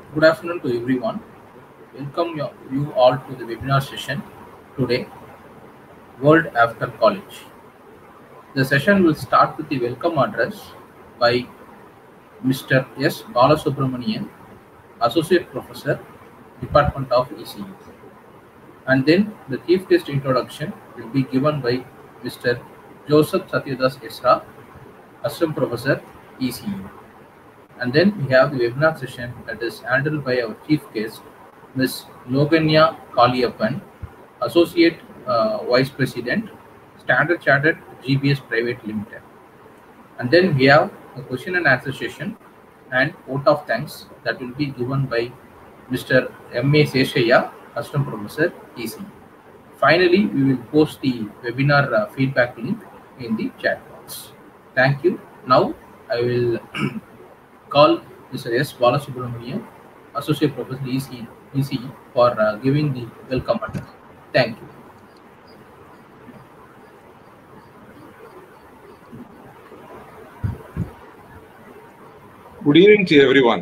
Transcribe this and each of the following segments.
Good afternoon to everyone. Welcome you all to the webinar session today, World After College. The session will start with the welcome address by Mr. S. Balasubramanian, Associate Professor, Department of ECU. And then the chief guest introduction will be given by Mr. Joseph Satyadas Esra, Assistant Professor, ECU. And then we have the webinar session that is handled by our chief guest, Ms. Loganya Kaliappan, Associate Vice President, Standard Chartered GBS Private Limited. And then we have a question and answer session and vote of thanks that will be given by Mr. M.A. Seshaya, Assistant Professor, EC. Finally, we will post the webinar feedback link in the chat box. Thank you. Now, I will call Mr. S. Balasubramanian, Associate Professor, EC for giving the welcome address. Thank you. Good evening to everyone.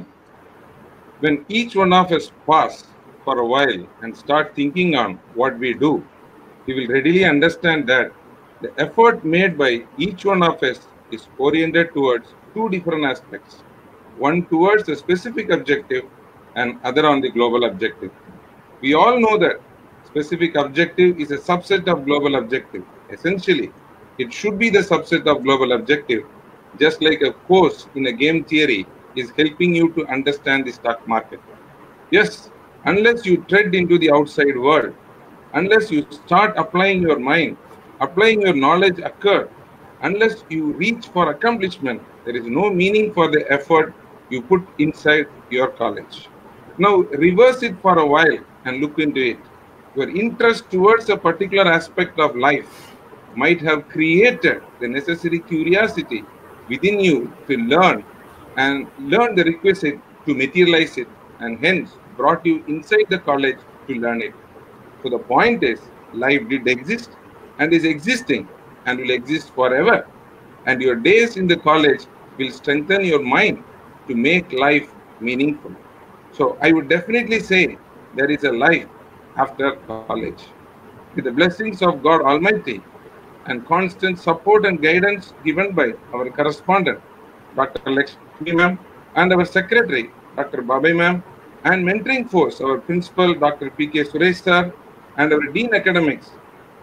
When each one of us pause for a while and start thinking on what we do, we will readily understand that the effort made by each one of us is oriented towards two different aspects. One towards a specific objective and other on the global objective. We all know that specific objective is a subset of global objective. Essentially, it should be the subset of global objective, just like a course in a game theory is helping you to understand the stock market. Yes, unless you tread into the outside world, unless you start applying your mind, applying your knowledge occur, unless you reach for accomplishment, there is no meaning for the effort you put inside your college. Now, reverse it for a while and look into it. Your interest towards a particular aspect of life might have created the necessary curiosity within you to learn and learn the requisite to materialize it, and hence brought you inside the college to learn it. So the point is, life did exist and is existing and will exist forever. And your days in the college will strengthen your mind to make life meaningful. So I would definitely say there is a life after college. With the blessings of God Almighty and constant support and guidance given by our correspondent, Dr. Lakshmi ma'am, and our secretary, Dr. Babai ma'am, and mentoring force, our principal, Dr. P.K. Suresh sir, and our Dean Academics,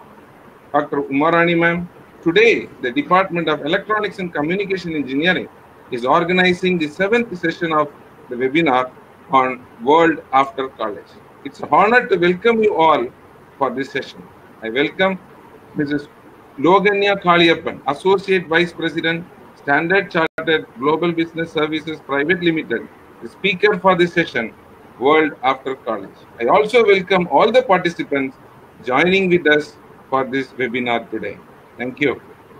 Dr. Umarani ma'am. Today, the Department of Electronics and Communication Engineering is organizing the 7th session of the webinar on World After College. It's an honor to welcome you all for this session. I welcome Mrs. Loganya Kaliappan, Associate Vice President, Standard Chartered Global Business Services Private Limited, the speaker for this session, World After College. I also welcome all the participants joining with us for this webinar today. Thank you.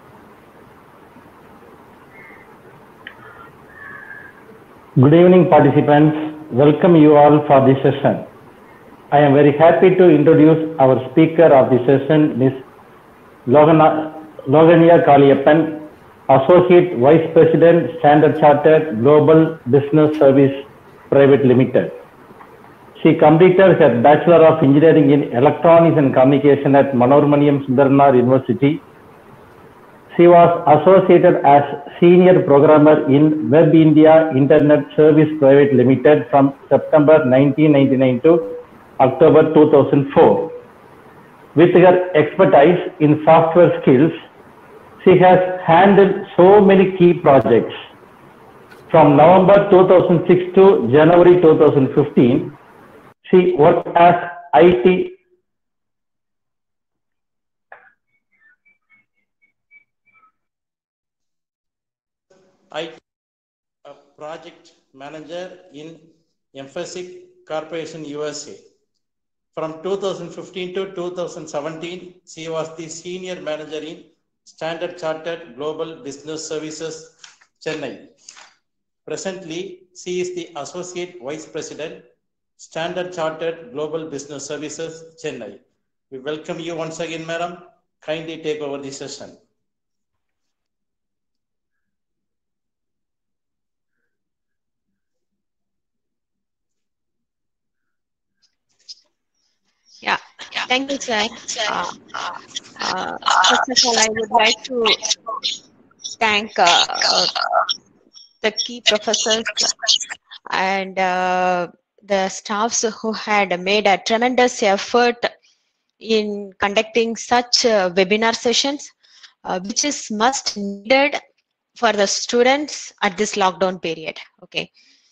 Good evening, participants. Welcome you all for this session. I am very happy to introduce our speaker of the session, Ms. Loganya Kaliappan, Associate Vice President, Standard Chartered Global Business Service Private Limited. She completed her Bachelor of Engineering in Electronics and Communication at Manoramaniam Sundarnar University. She was associated as Senior Programmer in Web India Internet Service Private Limited from September 1999 to October 2004. With her expertise in software skills, she has handled so many key projects. From November 2006 to January 2015, she worked as IT project manager in Emphasis Corporation USA. From 2015 to 2017, she was the senior manager in Standard Chartered Global Business Services, Chennai. Presently, she is the Associate Vice President, Standard Chartered Global Business Services, Chennai. We welcome you once again, madam. Kindly take over the session. Thank you, sir. First of all, I would like to thank the key professors and the staffs who had made a tremendous effort in conducting such webinar sessions, which is must needed for the students at this lockdown period. Okay,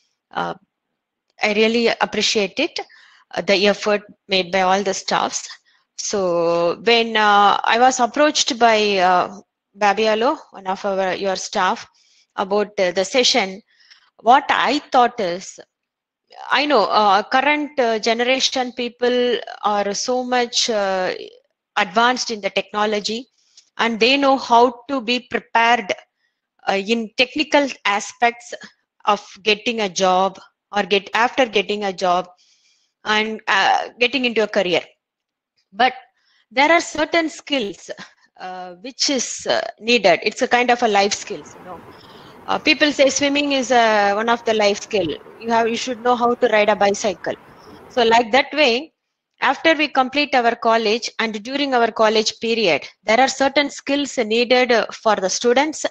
I really appreciate it, the effort made by all the staffs. So when I was approached by Babialo, one of your staff, about the session, what I thought is, I know current generation people are so much advanced in the technology, and they know how to be prepared in technical aspects of getting a job or after getting a job and getting into a career. But there are certain skills which is needed. It's a kind of a life skills, you know. People say swimming is one of the life skill. You should know how to ride a bicycle. So like that way, after we complete our college and during our college period, there are certain skills needed for the students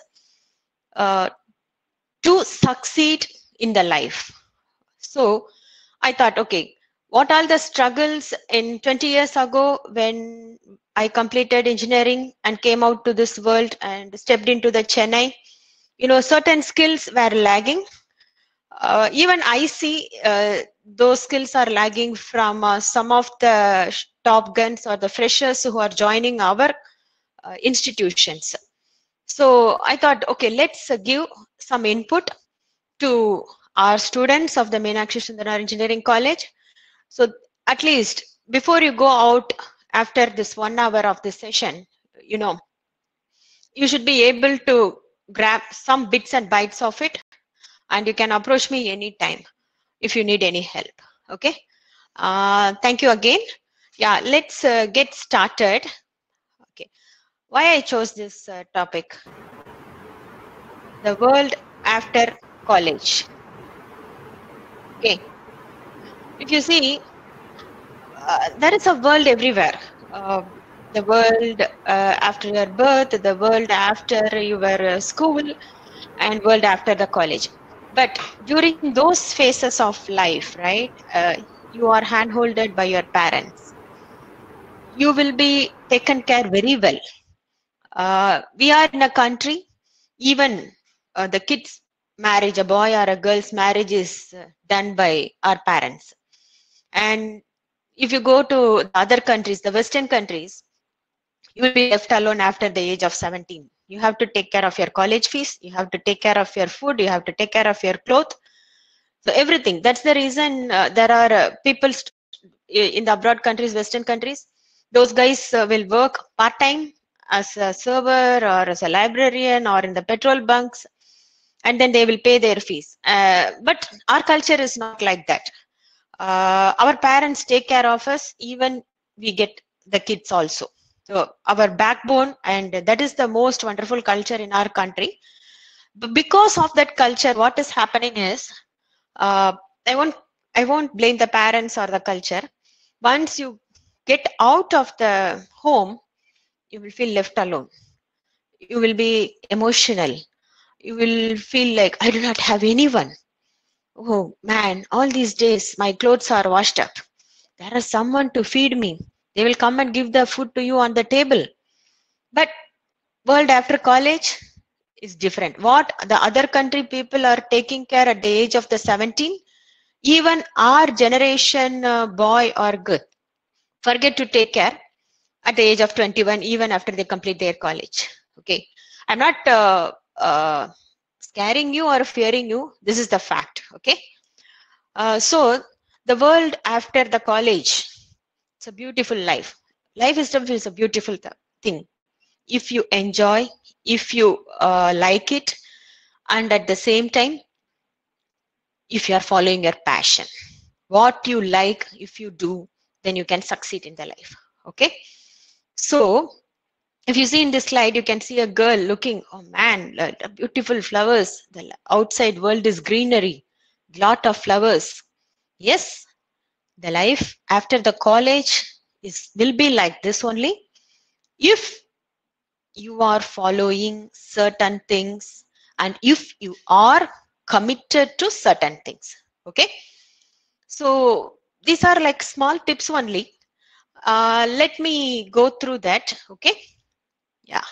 to succeed in the life. So I thought, okay, what are the struggles in 20 years ago when I completed engineering and came out to this world and stepped into the Chennai? You know, certain skills were lagging. Even I see those skills are lagging from some of the top guns or the freshers who are joining our institutions. So I thought, okay, let's give some input to our students of the Meenakshi Sundaram Engineering College. So at least before you go out after this 1 hour of this session, you know, you should be able to grab some bits and bytes of it, and you can approach me anytime if you need any help. Okay. Thank you again. Yeah, let's get started. Okay. Why I chose this topic? The world after college. Okay. If you see, there is a world everywhere. The world after your birth, the world after your school, and world after the college. But during those phases of life, right, you are handholded by your parents. You will be taken care very well. We are in a country, even the kids' marriage, a boy or a girl's marriage is done by our parents. And if you go to the other countries, the Western countries, you will be left alone after the age of 17. You have to take care of your college fees. You have to take care of your food. You have to take care of your clothes. So everything. That's the reason there are people in the abroad countries, Western countries. Those guys will work part-time as a server or as a librarian or in the petrol bunks, and then they will pay their fees. But our culture is not like that. Our parents take care of us, even we get the kids also. So our backbone, and that is the most wonderful culture in our country. But because of that culture, what is happening is, I won't blame the parents or the culture. Once you get out of the home, you will feel left alone. You will be emotional. You will feel like, I do not have anyone. Oh man, all these days my clothes are washed up. There is someone to feed me. They will come and give the food to you on the table. But world after college is different. What the other country people are taking care at the age of the 17, even our generation boy or girl forget to take care at the age of 21, even after they complete their college. Okay, I'm not scaring you or fearing you. This is the fact. Okay. So the world after the college, it's a beautiful life. Life itself is a beautiful thing. If you enjoy, if you like it, and at the same time, if you are following your passion, what you like, if you do, then you can succeed in the life. Okay. So if you see in this slide, you can see a girl looking, oh man, beautiful flowers. The outside world is greenery, lot of flowers. Yes, the life after the college will be like this only if you are following certain things and if you are committed to certain things. Okay, so these are like small tips only. Let me go through that. Okay, yeah.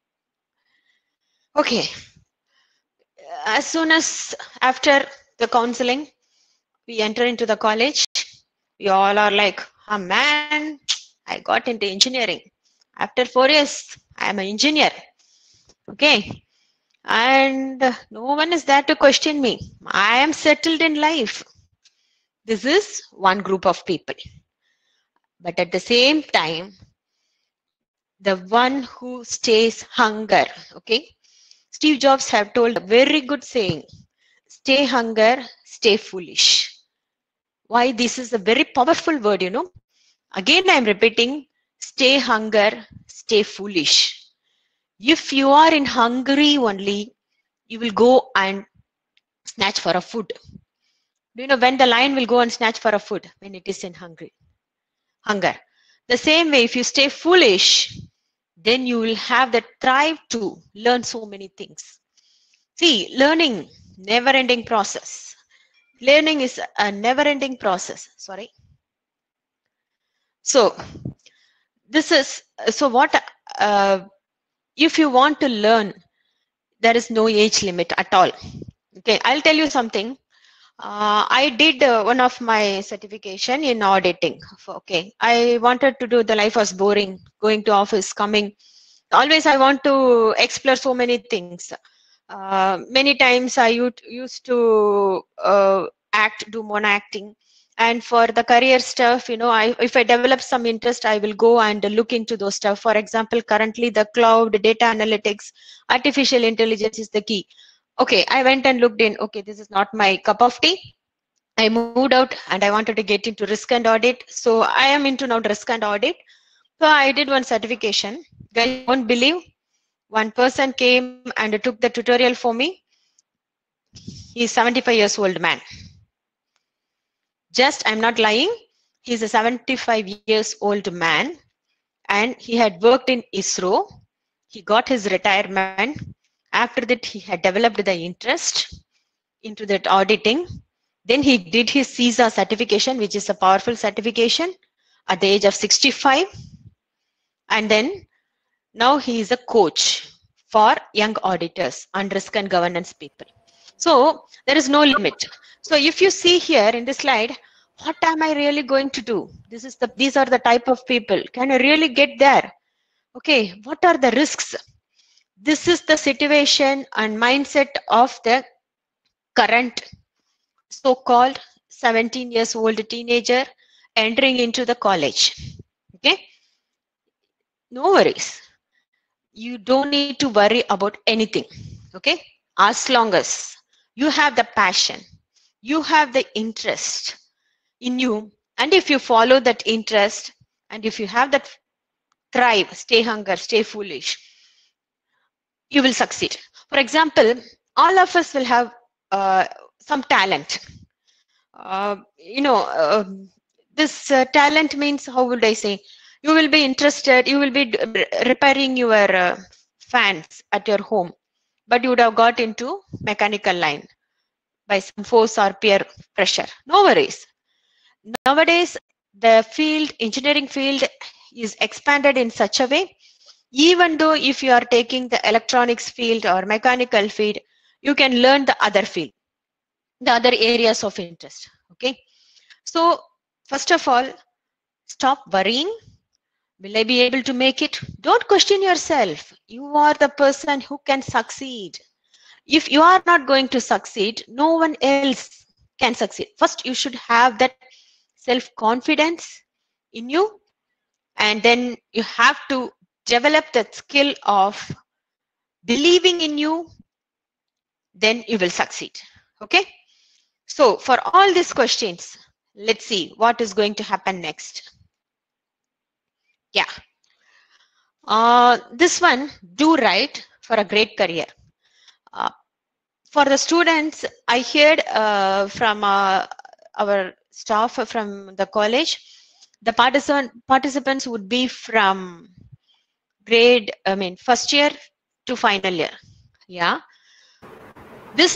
Okay, as soon as after the counseling we enter into the college, we all are like, oh man, I got into engineering. After 4 years, I am an engineer. Okay, and no one is there to question me. I am settled in life. This is one group of people. But at the same time, the one who stays hunger. Okay, Steve Jobs have told a very good saying, stay hunger, stay foolish. Why this is a very powerful word, you know. Again, I am repeating, stay hunger, stay foolish. If you are in hungry only, you will go and snatch for a food. Do you know when the lion will go and snatch for a food? When it is in hunger. The same way, if you stay foolish, then you will have the drive to learn so many things. See, learning, never-ending process. Learning is a never-ending process. Sorry. So, this is, so what, if you want to learn, there is no age limit at all. Okay, I'll tell you something. I did one of my certification in auditing. Okay, I wanted to do, the life was boring, going to office, coming. Always I want to explore so many things. Many times I used to do mono acting. And for the career stuff, you know, if I develop some interest, I will go and look into those stuff. For example, currently the cloud, data analytics, artificial intelligence is the key. Okay, I went and looked in. Okay, this is not my cup of tea. I moved out and I wanted to get into risk and audit. So I am into now risk and audit. So I did one certification. Guys, won't believe, one person came and took the tutorial for me. He's 75 years old man. Just, I'm not lying. He's a 75 years old man and he had worked in ISRO. He got his retirement. After that, he had developed the interest into that auditing. Then he did his CISA certification, which is a powerful certification, at the age of 65. And then now he is a coach for young auditors and risk and governance people. So there is no limit. So if you see here in this slide, what am I really going to do? These are the type of people. Can I really get there? Okay, what are the risks? This is the situation and mindset of the current so-called 17 years old teenager entering into the college. Okay, no worries. You don't need to worry about anything. Okay, as long as you have the passion, you have the interest in you, and if you follow that interest, and if you have that thrive, stay hunger, stay foolish, you will succeed. For example, all of us will have some talent. This talent means, how would I say, you will be interested, you will be repairing your fans at your home, but you would have got into mechanical line by some force or peer pressure. No worries. Nowadays, the field, engineering field, is expanded in such a way, even though if you are taking the electronics field or mechanical field, you can learn the other field, the other areas of interest. Okay, so first of all, stop worrying. Will I be able to make it? Don't question yourself. You are the person who can succeed. If you are not going to succeed, no one else can succeed. First, you should have that self-confidence in you, and then you have to develop that skill of believing in you, then you will succeed. Okay, so for all these questions, let's see what is going to happen next. Yeah, this one, do right for a great career. For the students, I heard from our staff from the college, The participants would be from first year to final year. Yeah. This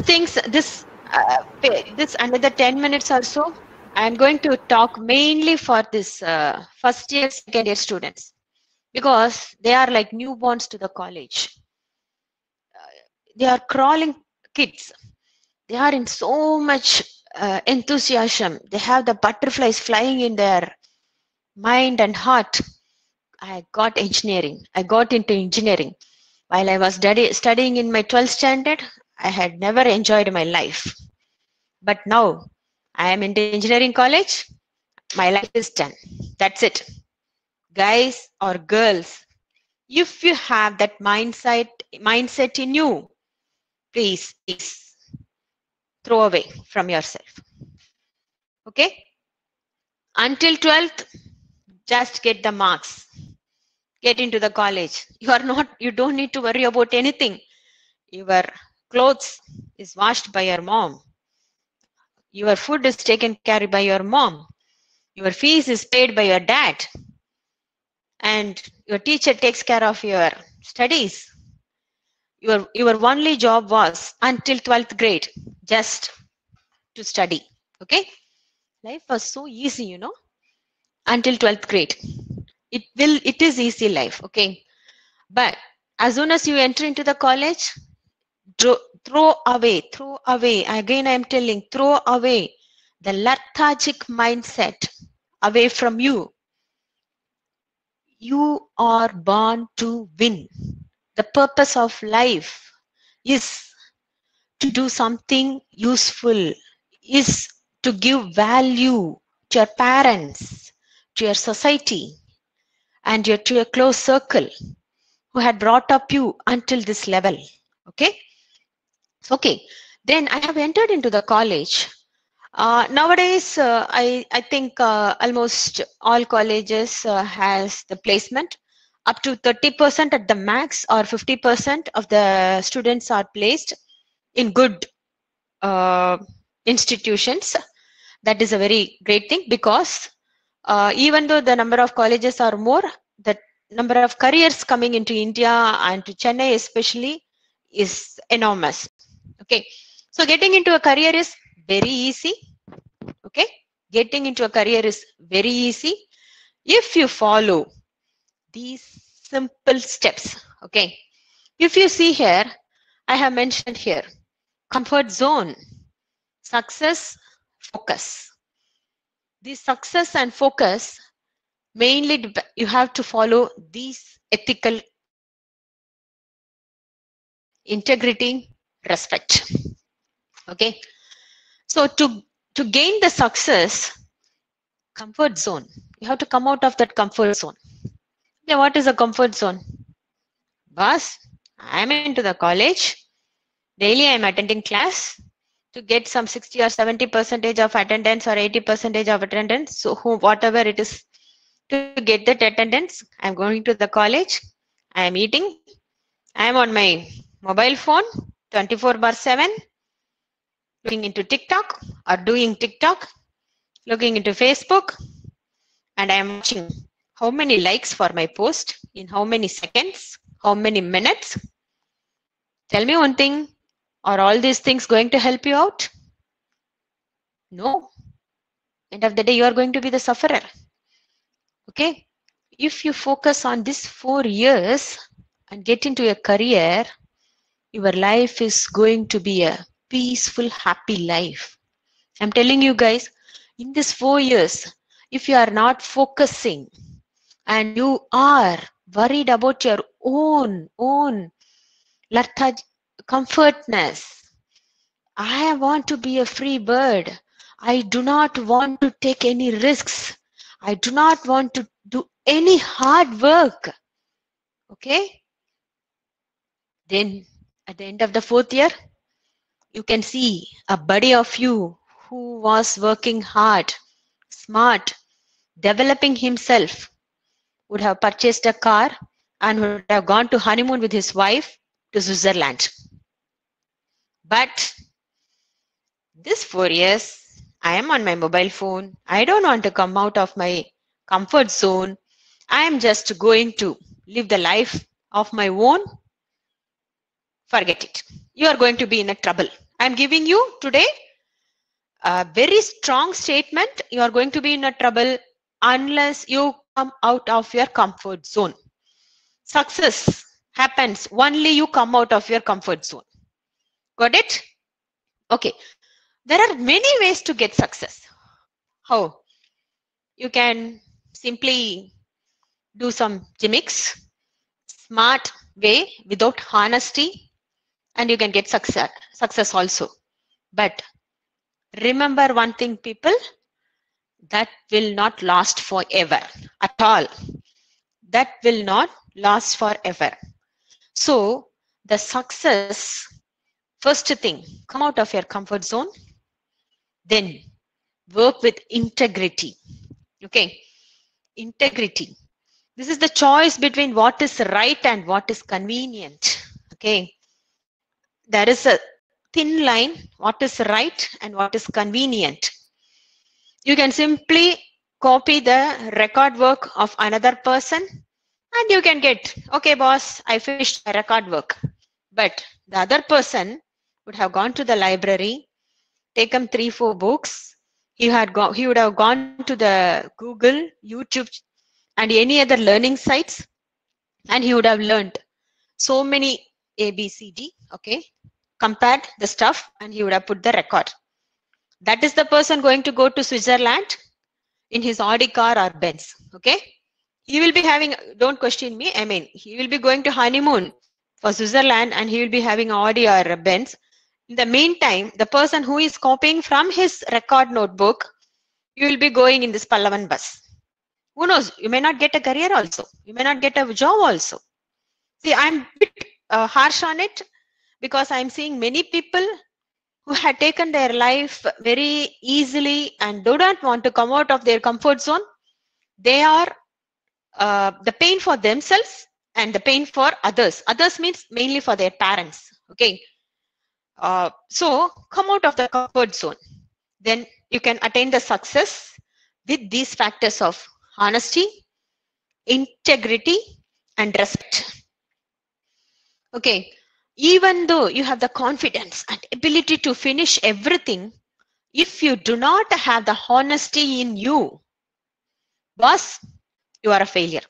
another 10 minutes or so, I'm going to talk mainly for this first year, second year students, because they are like newborns to the college. They are crawling kids. They are in so much enthusiasm. They have the butterflies flying in their mind and heart. I got engineering. I got into engineering. While I was studying in my 12th standard, I had never enjoyed my life. But now I am in the engineering college. My life is done. That's it. Guys or girls, if you have that mindset in you, please throw away from yourself. Okay? Until 12th, just get the marks. Get into the college. You don't need to worry about anything. Your clothes is washed by your mom. Your food is taken care of by your mom. Your fees is paid by your dad. And your teacher takes care of your studies. Your only job was until 12th grade, just to study. Okay? Life was so easy, you know, until 12th grade. It is easy life. Okay? But as soon as you enter into the college, throw away, again I am telling, throw away the lethargic mindset away from you. You are born to win. The purpose of life is to do something useful, is to give value to your parents, to your society, and to your close circle who had brought up you until this level. Okay? Okay. Then I have entered into the college. Nowadays, I think almost all colleges has the placement. Up to 30% at the max or 50% of the students are placed in good institutions. That is a very great thing, because even though the number of colleges are more, the number of careers coming into India and to Chennai especially is enormous. Okay, so getting into a career is very easy. Okay, getting into a career is very easy if you follow these simple steps. Okay, if you see here, I have mentioned here comfort zone, success, focus. The success and focus, mainly you have to follow these ethical integrity, respect. Okay, so to gain the success, comfort zone, you have to come out of that comfort zone. Yeah, what is a comfort zone? Boss, I'm into the college. Daily I'm attending class to get some 60 or 70% of attendance or 80% of attendance. So whatever it is, to get that attendance, I'm going to the college. I am eating. I am on my mobile phone 24/7, looking into TikTok or doing TikTok, looking into Facebook, and I am watching how many likes for my post in how many seconds, how many minutes. Tell me one thing, are all these things going to help you out? No. End of the day, you are going to be the sufferer. Okay. If you focus on these 4 years and get into a career, your life is going to be a peaceful, happy life. I'm telling you guys, in these 4 years, if you are not focusing and you are worried about your own comfortness, I want to be a free bird. I do not want to take any risks. I do not want to do any hard work. Okay? Then at the end of the 4th year, you can see a buddy of you who was working hard, smart, developing himself, would have purchased a car and would have gone to honeymoon with his wife to Switzerland. But this 4 years, I am on my mobile phone. I don't want to come out of my comfort zone, I am just going to live the life of my own, forget it. You are going to be in a trouble. I am giving you today a very strong statement. You are going to be in a trouble unless you come out of your comfort zone. Success happens only you come out of your comfort zone. Got it? Okay. There are many ways to get success. How? You can simply do some gimmicks, smart way without honesty, and you can get success also. But remember one thing, people, that will not last forever at all. That will not last forever. So the success, first thing, come out of your comfort zone, then work with integrity. Okay, integrity. This is the choice between what is right and what is convenient. Okay, there is a thin line, what is right and what is convenient. You can simply copy the record work of another person and you can get, okay boss, I finished my record work. But the other person would have gone to the library, taken 3-4 books. He would have gone to the Google, YouTube and any other learning sites, and he would have learned so many ABCD, okay, compared the stuff, and he would have put the record. That is the person going to go to Switzerland in his Audi car or Benz, okay. He will be having, don't question me, I mean, he will be going to honeymoon for Switzerland and he will be having Audi or a Benz. In the meantime, the person who is copying from his record notebook, you will be going in this Pallavan bus. Who knows? You may not get a career also. You may not get a job also. See, I'm a bit harsh on it because I'm seeing many people who had taken their life very easily and do not want to come out of their comfort zone. They are the pain for themselves and the pain for others. Others means mainly for their parents. Okay. So come out of the comfort zone. Then you can attain the success with these factors of honesty, integrity, and respect. Okay. Even though you have the confidence and ability to finish everything, if you do not have the honesty in you, boss, you are a failure.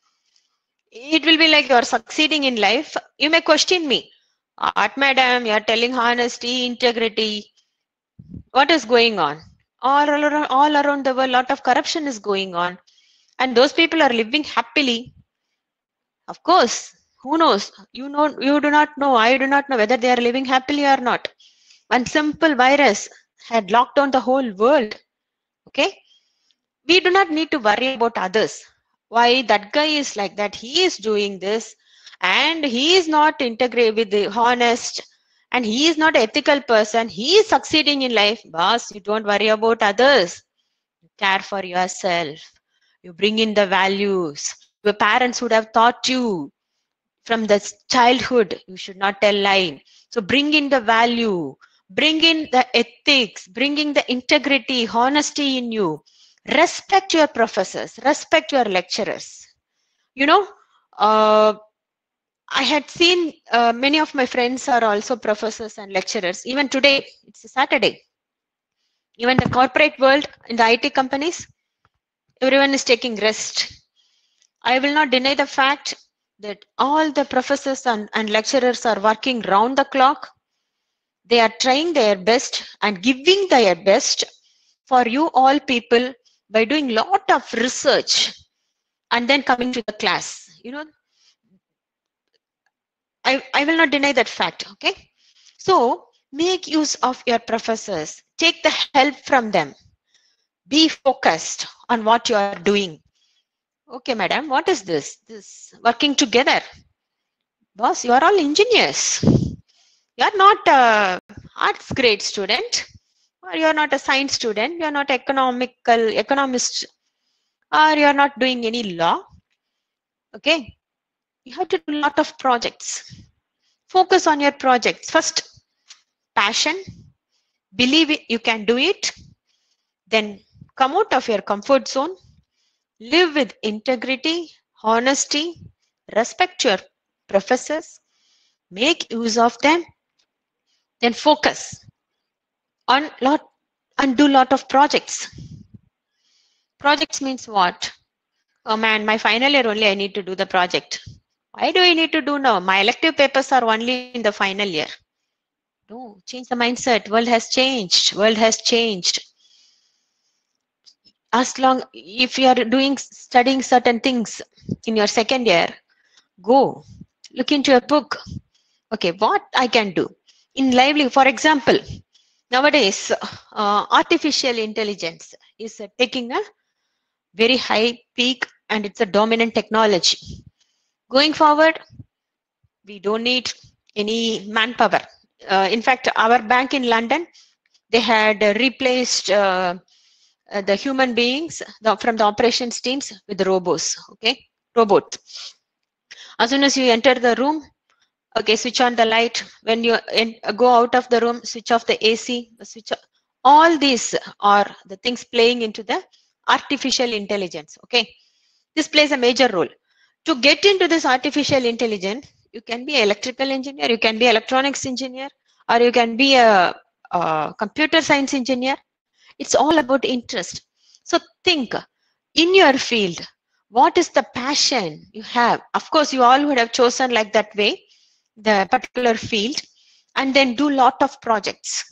It will be like you are succeeding in life. You may question me, Art madam, you are telling honesty, integrity. What is going on? All around the world, a lot of corruption is going on. And those people are living happily. Of course, who knows? You do not know, I do not know whether they are living happily or not. One simple virus had locked down the whole world. Okay? We do not need to worry about others. Why that guy is like that? He is doing this and he is not integrated with the honest and he is not an ethical person. He is succeeding in life. Boss, you don't worry about others. You care for yourself. You bring in the values. Your parents would have taught you from the childhood, you should not tell lie. So bring in the value, bring in the ethics, bring in the integrity, honesty in you. Respect your professors, respect your lecturers. You know, I had seen many of my friends are also professors and lecturers. Even today, it's a Saturday. Even the corporate world, in the IT companies, everyone is taking rest. I will not deny the fact that all the professors and lecturers are working round the clock. They are trying their best and giving their best for you all people by doing lot of research and then coming to the class. You know, I will not deny that fact. Okay. So make use of your professors. Take the help from them. Be focused on what you are doing. Okay, madam, what is this? This working together. Boss, you are all engineers. You are not a arts grade student, or you are not a science student. You are not economist, or you are not doing any law. Okay, you have to do a lot of projects. Focus on your projects. First, passion. Believe it, you can do it. Then come out of your comfort zone. Live with integrity, honesty, respect your professors, make use of them, then focus on lot and do lot of projects. Projects means what? Oh man, my final year only I need to do the project. Why do I need to do now? My elective papers are only in the final year. No, change the mindset. World has changed. World has changed. As long if you are studying certain things in your second year, go look into a book. Okay, what I can do in lively, for example, nowadays artificial intelligence is taking a very high peak and it's a dominant technology. Going forward, we don't need any manpower. In fact, our bank in London, they had replaced the human beings from the operations teams with the robots. Okay, robot. As soon as you enter the room, okay, switch on the light. When you go out of the room, switch off the AC. Switch off. All these are the things playing into the artificial intelligence. Okay, this plays a major role. To get into this artificial intelligence, you can be an electrical engineer, you can be electronics engineer, or you can be a computer science engineer. It's all about interest. So think in your field, what is the passion you have? Of course, you all would have chosen like that way, the particular field, and then do lot of projects.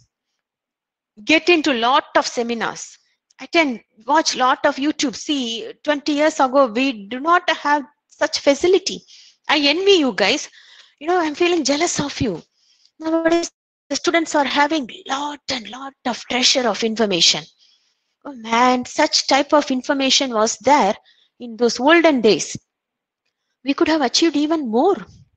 Get into lot of seminars. Attend, watch lot of YouTube. See, 20 years ago, we do not have such facility. I envy you guys. You know, I'm feeling jealous of you. Nowadays, the students are having lot and lot of treasure of information. Oh man, such type of information was there in those olden days. We could have achieved even more.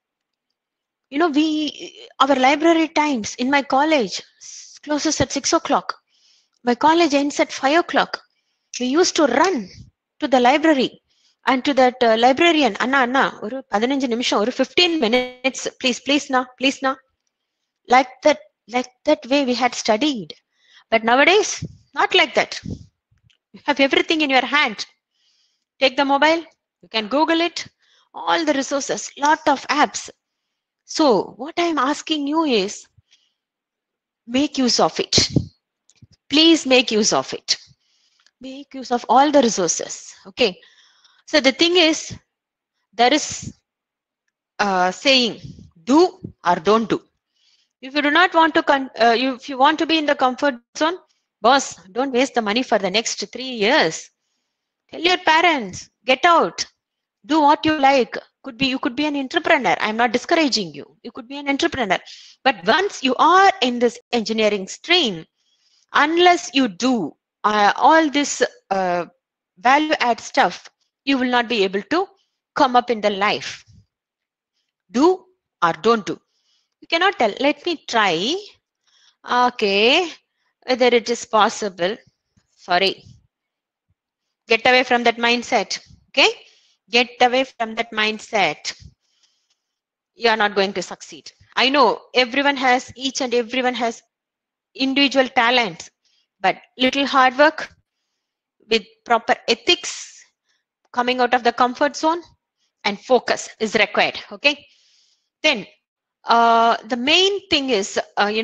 You know, our library times in my college closes at 6 o'clock. My college ends at 5 o'clock. We used to run to the library and to that librarian, Anna, oru 15 nimisham, oru 15 minutes, please na. Like that way we had studied. But nowadays, not like that. You have everything in your hand. Take the mobile, you can Google it, all the resources, lot of apps. So what I'm asking you is, make use of it. Please make use of it. Make use of all the resources. Okay. So the thing is, there is saying, do or don't do. If you do not want to, if you want to be in the comfort zone, boss, don't waste the money for the next 3 years. Tell your parents, get out, do what you like. You could be an entrepreneur. I'm not discouraging you. You could be an entrepreneur. But once you are in this engineering stream, unless you do all this value add stuff, you will not be able to come up in the life. Do or don't do. You cannot tell. Let me try. Okay, whether it is possible. Sorry. Get away from that mindset. Okay, get away from that mindset. You are not going to succeed. I know each and everyone has individual talents, but little hard work with proper ethics, coming out of the comfort zone, and focus is required. Okay, then the main thing is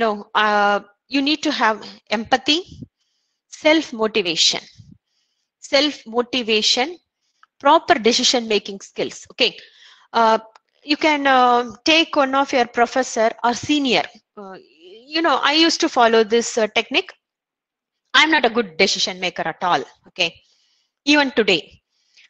you need to have empathy, self-motivation, proper decision making skills. Okay, you can take one of your professor or senior. I used to follow this technique. I'm not a good decision maker at all. Okay, even today,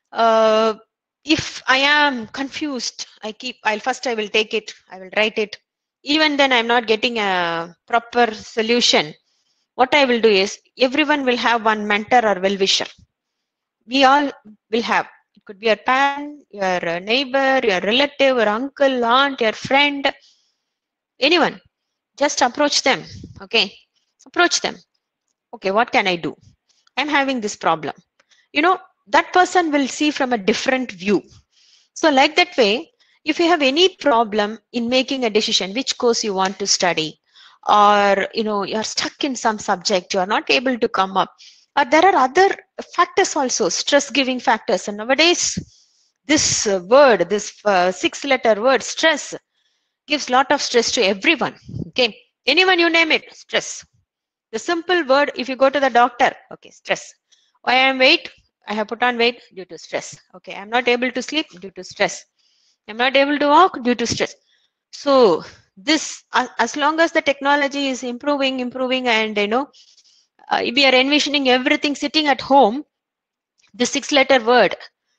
if I am confused, I will take it, I will write it. Even then I'm not getting a proper solution. What I will do is, everyone will have one mentor or well-wisher. We all will have. It could be your parent, your neighbor, your relative, your uncle, aunt, your friend, anyone. Just approach them. Okay, approach them. Okay, what can I do? I'm having this problem. That person will see from a different view. So like that way, if you have any problem in making a decision, which course you want to study, or you're stuck in some subject, you are not able to come up, or there are other factors also, stress giving factors. And nowadays, this word, this 6-letter word, stress, gives lot of stress to everyone. Okay, anyone you name it, stress. The simple word, if you go to the doctor, okay, stress. Why I am weight? I have put on weight due to stress. Okay, I'm not able to sleep due to stress. I'm not able to walk due to stress. So this, as long as the technology is improving, and we are envisioning everything sitting at home, the 6-letter word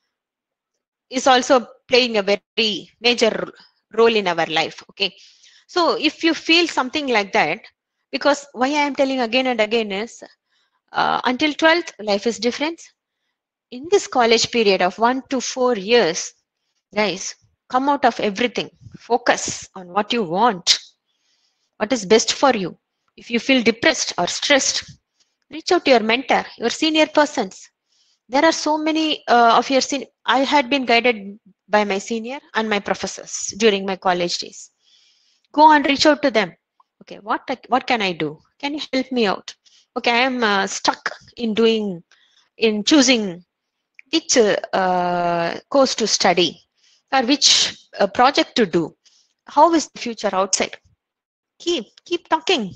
is also playing a very major role in our life. Okay, so if you feel something like that, because why I am telling again and again is, until 12th, life is different. In this college period of 1 to 4 years, guys, come out of everything. Focus on what you want, what is best for you. If you feel depressed or stressed, reach out to your mentor, your senior persons. There are so many of your senior. I had been guided by my senior and my professors during my college days. Go and reach out to them. Okay, what can I do? Can you help me out? Okay, I am stuck in choosing which course to study or which project to do. How is the future outside? Keep talking.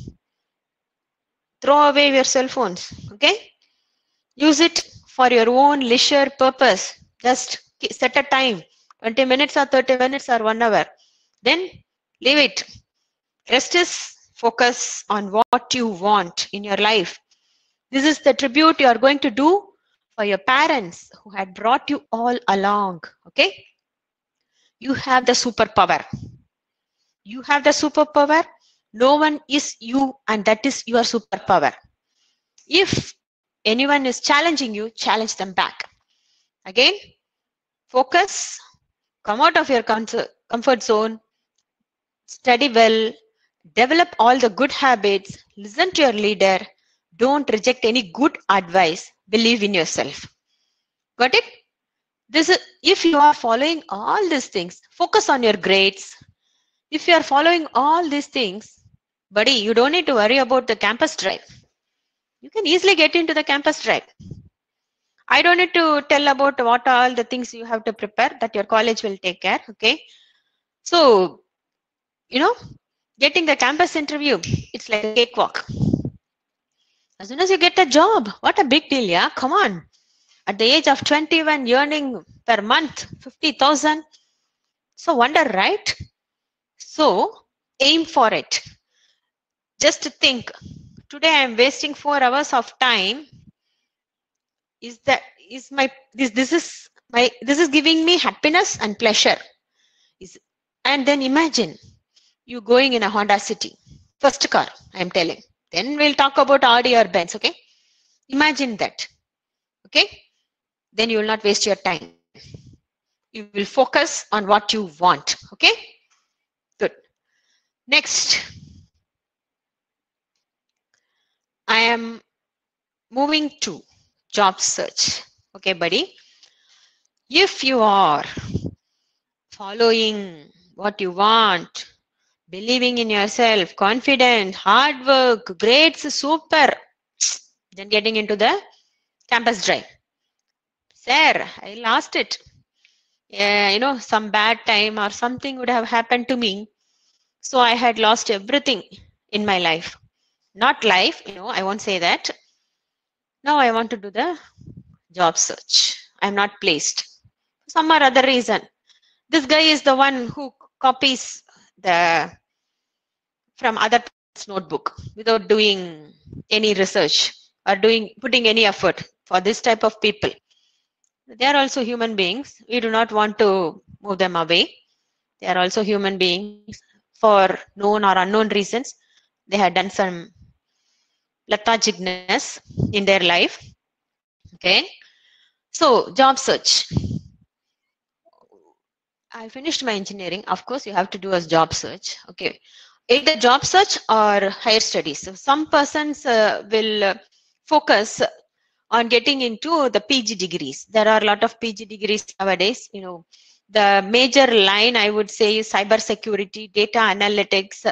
Throw away your cell phones. Okay, use it for your own leisure purpose. Just set a time, 20 minutes or 30 minutes or 1 hour. Then leave it. Rest is focus on what you want in your life. This is the tribute you are going to do for your parents who had brought you all along. Okay, you have the superpower. You have the superpower. No one is you, and that is your superpower. If anyone is challenging you, challenge them back. Again, focus, come out of your comfort zone, study well, develop all the good habits, listen to your leader, don't reject any good advice, believe in yourself. Got it? This is, if you are following all these things, focus on your grades. If you are following all these things, buddy, you don't need to worry about the campus drive. You can easily get into the campus drive. I don't need to tell about what all the things you have to prepare, that your college will take care. Okay, so getting the campus interview, it's like a cakewalk. As soon as you get a job, what a big deal. Yeah, come on. At the age of 21, earning per month 50,000. So wonder, right? So aim for it. Just think, today I am wasting 4 hours of time. This is giving me happiness and pleasure. And then imagine you going in a Honda City, first car, I am telling. Then we'll talk about Audi or Benz. Okay, imagine that. Okay, then you will not waste your time. You will focus on what you want. Okay, good. Next, I am moving to job search. Okay, buddy. If you are following what you want, believing in yourself, confident, hard work, grades, super, then getting into the campus drive. Sir, I lost it. Yeah, some bad time or something would have happened to me. So I had lost everything in my life. Not life, I won't say that. Now I want to do the job search. I'm not placed. Some or other reason. This guy is the one who copies from other person's notebook without doing any research or putting any effort. For this type of people, they are also human beings. We do not want to move them away. They are also human beings. For known or unknown reasons, they had done some lethargicness in their life. Okay, so job search. I finished my engineering. Of course, you have to do a job search. Okay, either job search or higher studies. So some persons will focus on getting into the PG degrees. There are a lot of PG degrees nowadays. The major line I would say is cyber security, data analytics,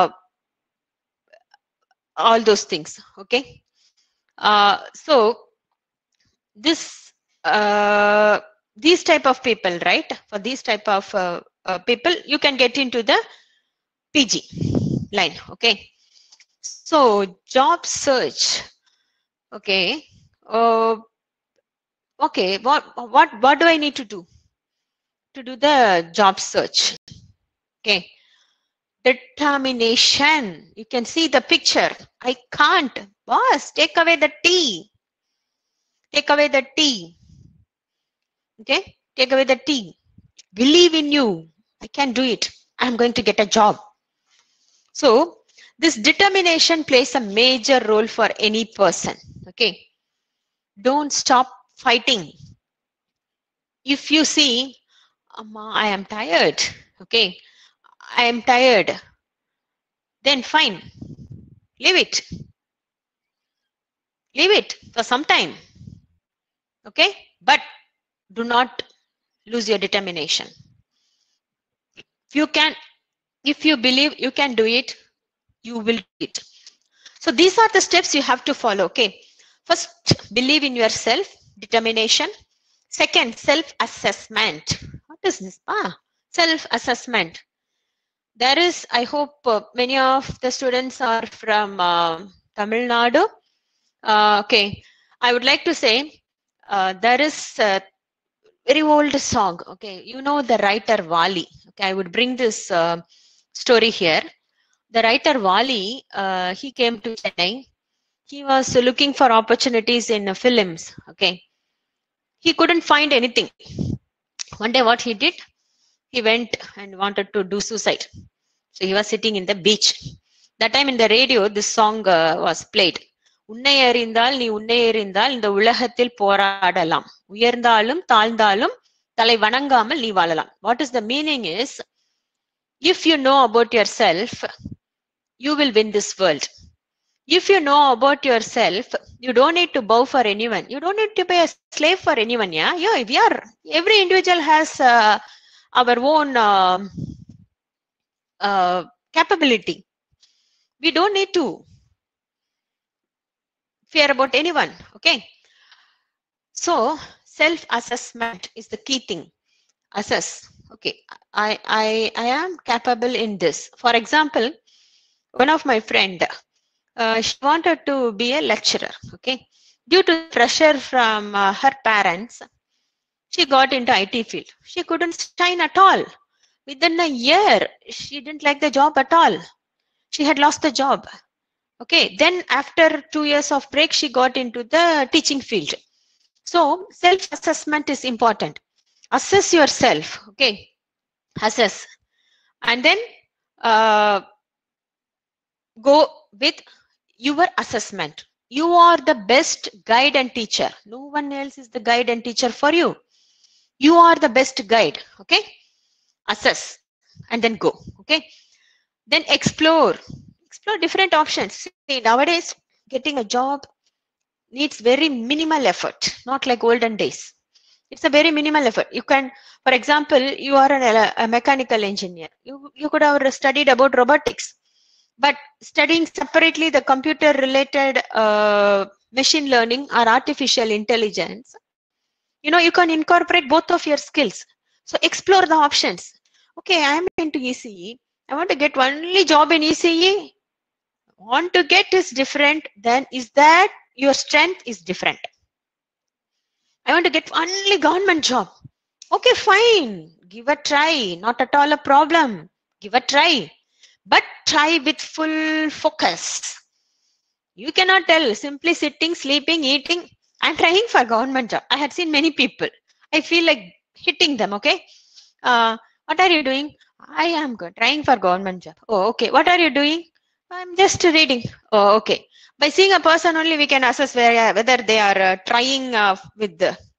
all those things. Okay, so this these type of people, right? For these type of people, you can get into the PG line. Okay, so job search. Okay, okay, what do I need to do the job search? Okay, determination. You can see the picture. I can't, boss, take away the T. Take away the T. Okay, take away the T. Believe in you. I can do it. I'm going to get a job. So this determination plays a major role for any person. Okay, don't stop fighting. If you see, Amma, I am tired. Okay, I am tired. Then fine, leave it. Leave it for some time. Okay, but do not lose your determination. If you believe you can do it, you will do it. So these are the steps you have to follow. Okay, first, believe in yourself, determination. Second, self-assessment. What is this? Self-assessment. There is, I hope many of the students are from Tamil Nadu. Okay, I would like to say there is a very old song. Okay, you know the writer Wali. Okay, I would bring this story here. The writer Wali, he came to Chennai. He was looking for opportunities in films. Okay, he couldn't find anything. One day, what he did? He went and wanted to do suicide. So he was sitting in the beach. That time in the radio, this song was played. உன்னை அறிந்தால் நீ உன்னை அறிந்தால் இந்த உலகத்தில் போராடலாம் உயர்ந்தாலும் தாழ்ந்தாலும் தலை வணங்காமல் நீ வாழலாம். What is the meaning is, if you know about yourself, you will win this world. If you know about yourself, you don't need to bow for anyone. You don't need to be a slave for anyone. Yeah, we are. Every individual has our own capability. We don't need to fear about anyone. Okay, so self-assessment is the key thing. Assess. Okay, I am capable in this. For example, one of my friend, she wanted to be a lecturer. Okay, due to pressure from her parents, she got into IT field. She couldn't shine at all. Within a year, she didn't like the job at all. She had lost the job. Okay, then after 2 years of break, she got into the teaching field. So self-assessment is important. Assess yourself. Okay, assess, and then go with your assessment. You are the best guide and teacher. No one else is the guide and teacher for you. You are the best guide. Okay, assess and then go. Okay, then explore different options. See, nowadays getting a job needs very minimal effort, not like olden days. It's a very minimal effort. You can, for example, you are a mechanical engineer. You could have studied about robotics, but studying separately the computer related machine learning or artificial intelligence, you can incorporate both of your skills. So explore the options. Okay, I am into ECE. I want to get only job in ECE. Want to get is different. Then is that your strength is different. I want to get only government job. Okay, fine. Give a try. Not at all a problem. Give a try. But try with full focus. You cannot tell simply sitting, sleeping, eating. I'm trying for government job. I had seen many people. I feel like hitting them. Okay. What are you doing? I am good. Trying for government job. Oh, okay. What are you doing? I'm just reading. Oh, okay. By seeing a person only, we can assess whether they are trying with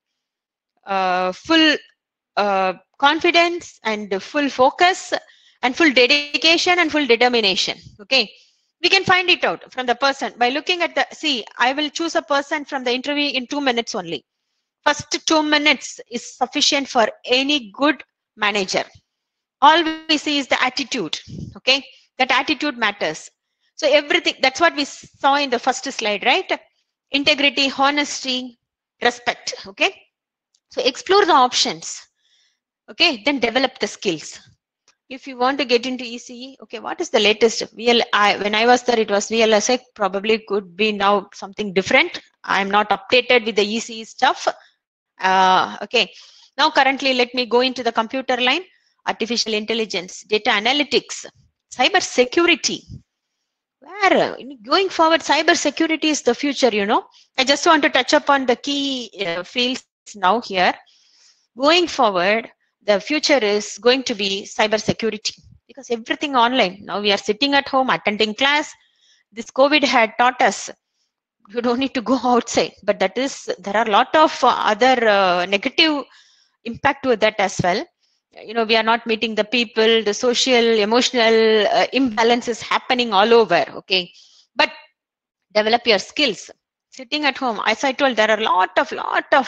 full confidence and full focus and full dedication and full determination. Okay, we can find it out from the person by looking at the. See, I will choose a person from the interview in 2 minutes only. First 2 minutes is sufficient for any good manager. All we see is the attitude. Okay, that attitude matters. So everything, that's what we saw in the first slide, right? Integrity, honesty, respect. Okay, so explore the options. Okay, then develop the skills. If you want to get into ECE, okay, what is the latest? When I was there, it was VLSI. Probably could be now something different. I'm not updated with the ECE stuff. Okay, now currently let me go into the computer line. Artificial intelligence, data analytics, cyber security. Where going forward, cyber security is the future. I just want to touch upon the key fields now here. Going forward, the future is going to be cyber security, because everything online. Now we are sitting at home attending class. This COVID had taught us you don't need to go outside, but there are a lot of other negative impact to that as well. We are not meeting the people, the social, emotional imbalance is happening all over. Okay, but develop your skills. Sitting at home, as I told, there are a lot of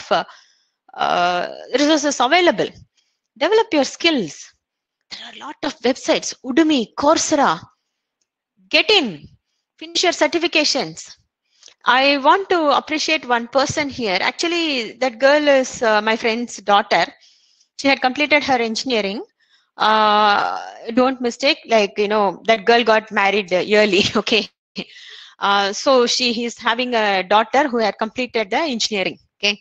resources available. Develop your skills. There are a lot of websites, Udemy, Coursera. Get in, finish your certifications. I want to appreciate one person here. Actually, that girl is my friend's daughter. She had completed her engineering. Don't mistake, that girl got married yearly. Okay. So she is having a daughter who had completed the engineering. Okay.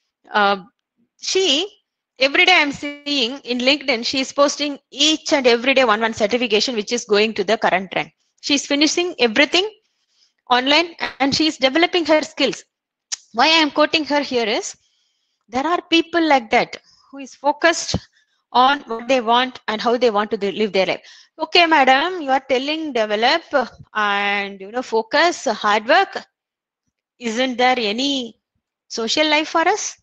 She, every day I'm seeing in LinkedIn, she is posting each and every day one certification, which is going to the current trend. She's finishing everything online and she's developing her skills. Why I am quoting her here is, there are people like that who is focused on what they want and how they want to live their life. Okay, madam, you are telling develop and focus, hard work. Isn't there any social life for us?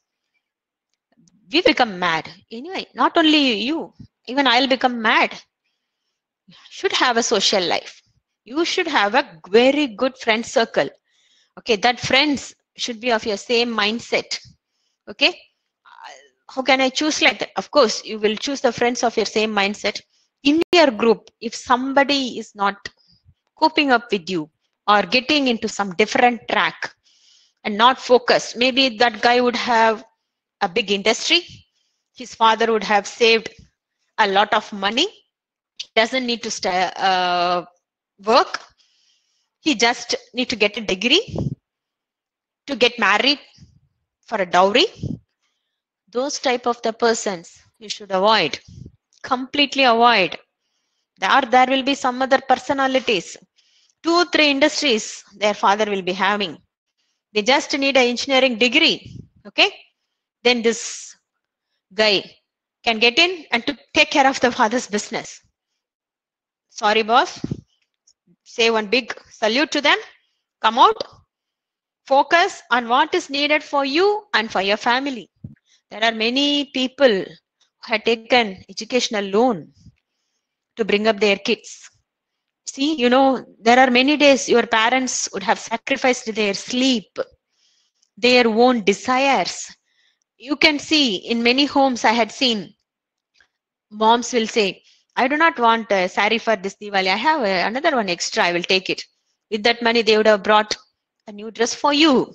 We become mad. Anyway, not only you, even I'll become mad. You should have a social life. You should have a very good friend circle. Okay, that friends should be of your same mindset. Okay, how can I choose like that? Of course, you will choose the friends of your same mindset. In your group, if somebody is not coping up with you or getting into some different track and not focused, maybe that guy would have a big industry. His father would have saved a lot of money. He doesn't need to work. He just need to get a degree, to get married for a dowry. Those type of the persons you should avoid, completely avoid. There will be some other personalities, 2-3 industries their father will be having. They just need an engineering degree. Okay, then this guy can get in and to take care of the father's business. Sorry, boss. Say one big salute to them. Come out. Focus on what is needed for you and for your family. There are many people who have taken educational loan to bring up their kids. See, there are many days your parents would have sacrificed their sleep, their own desires. You can see in many homes I had seen, moms will say, I do not want a sari for this Diwali. I have another one extra. I will take it. With that money, they would have brought a new dress for you.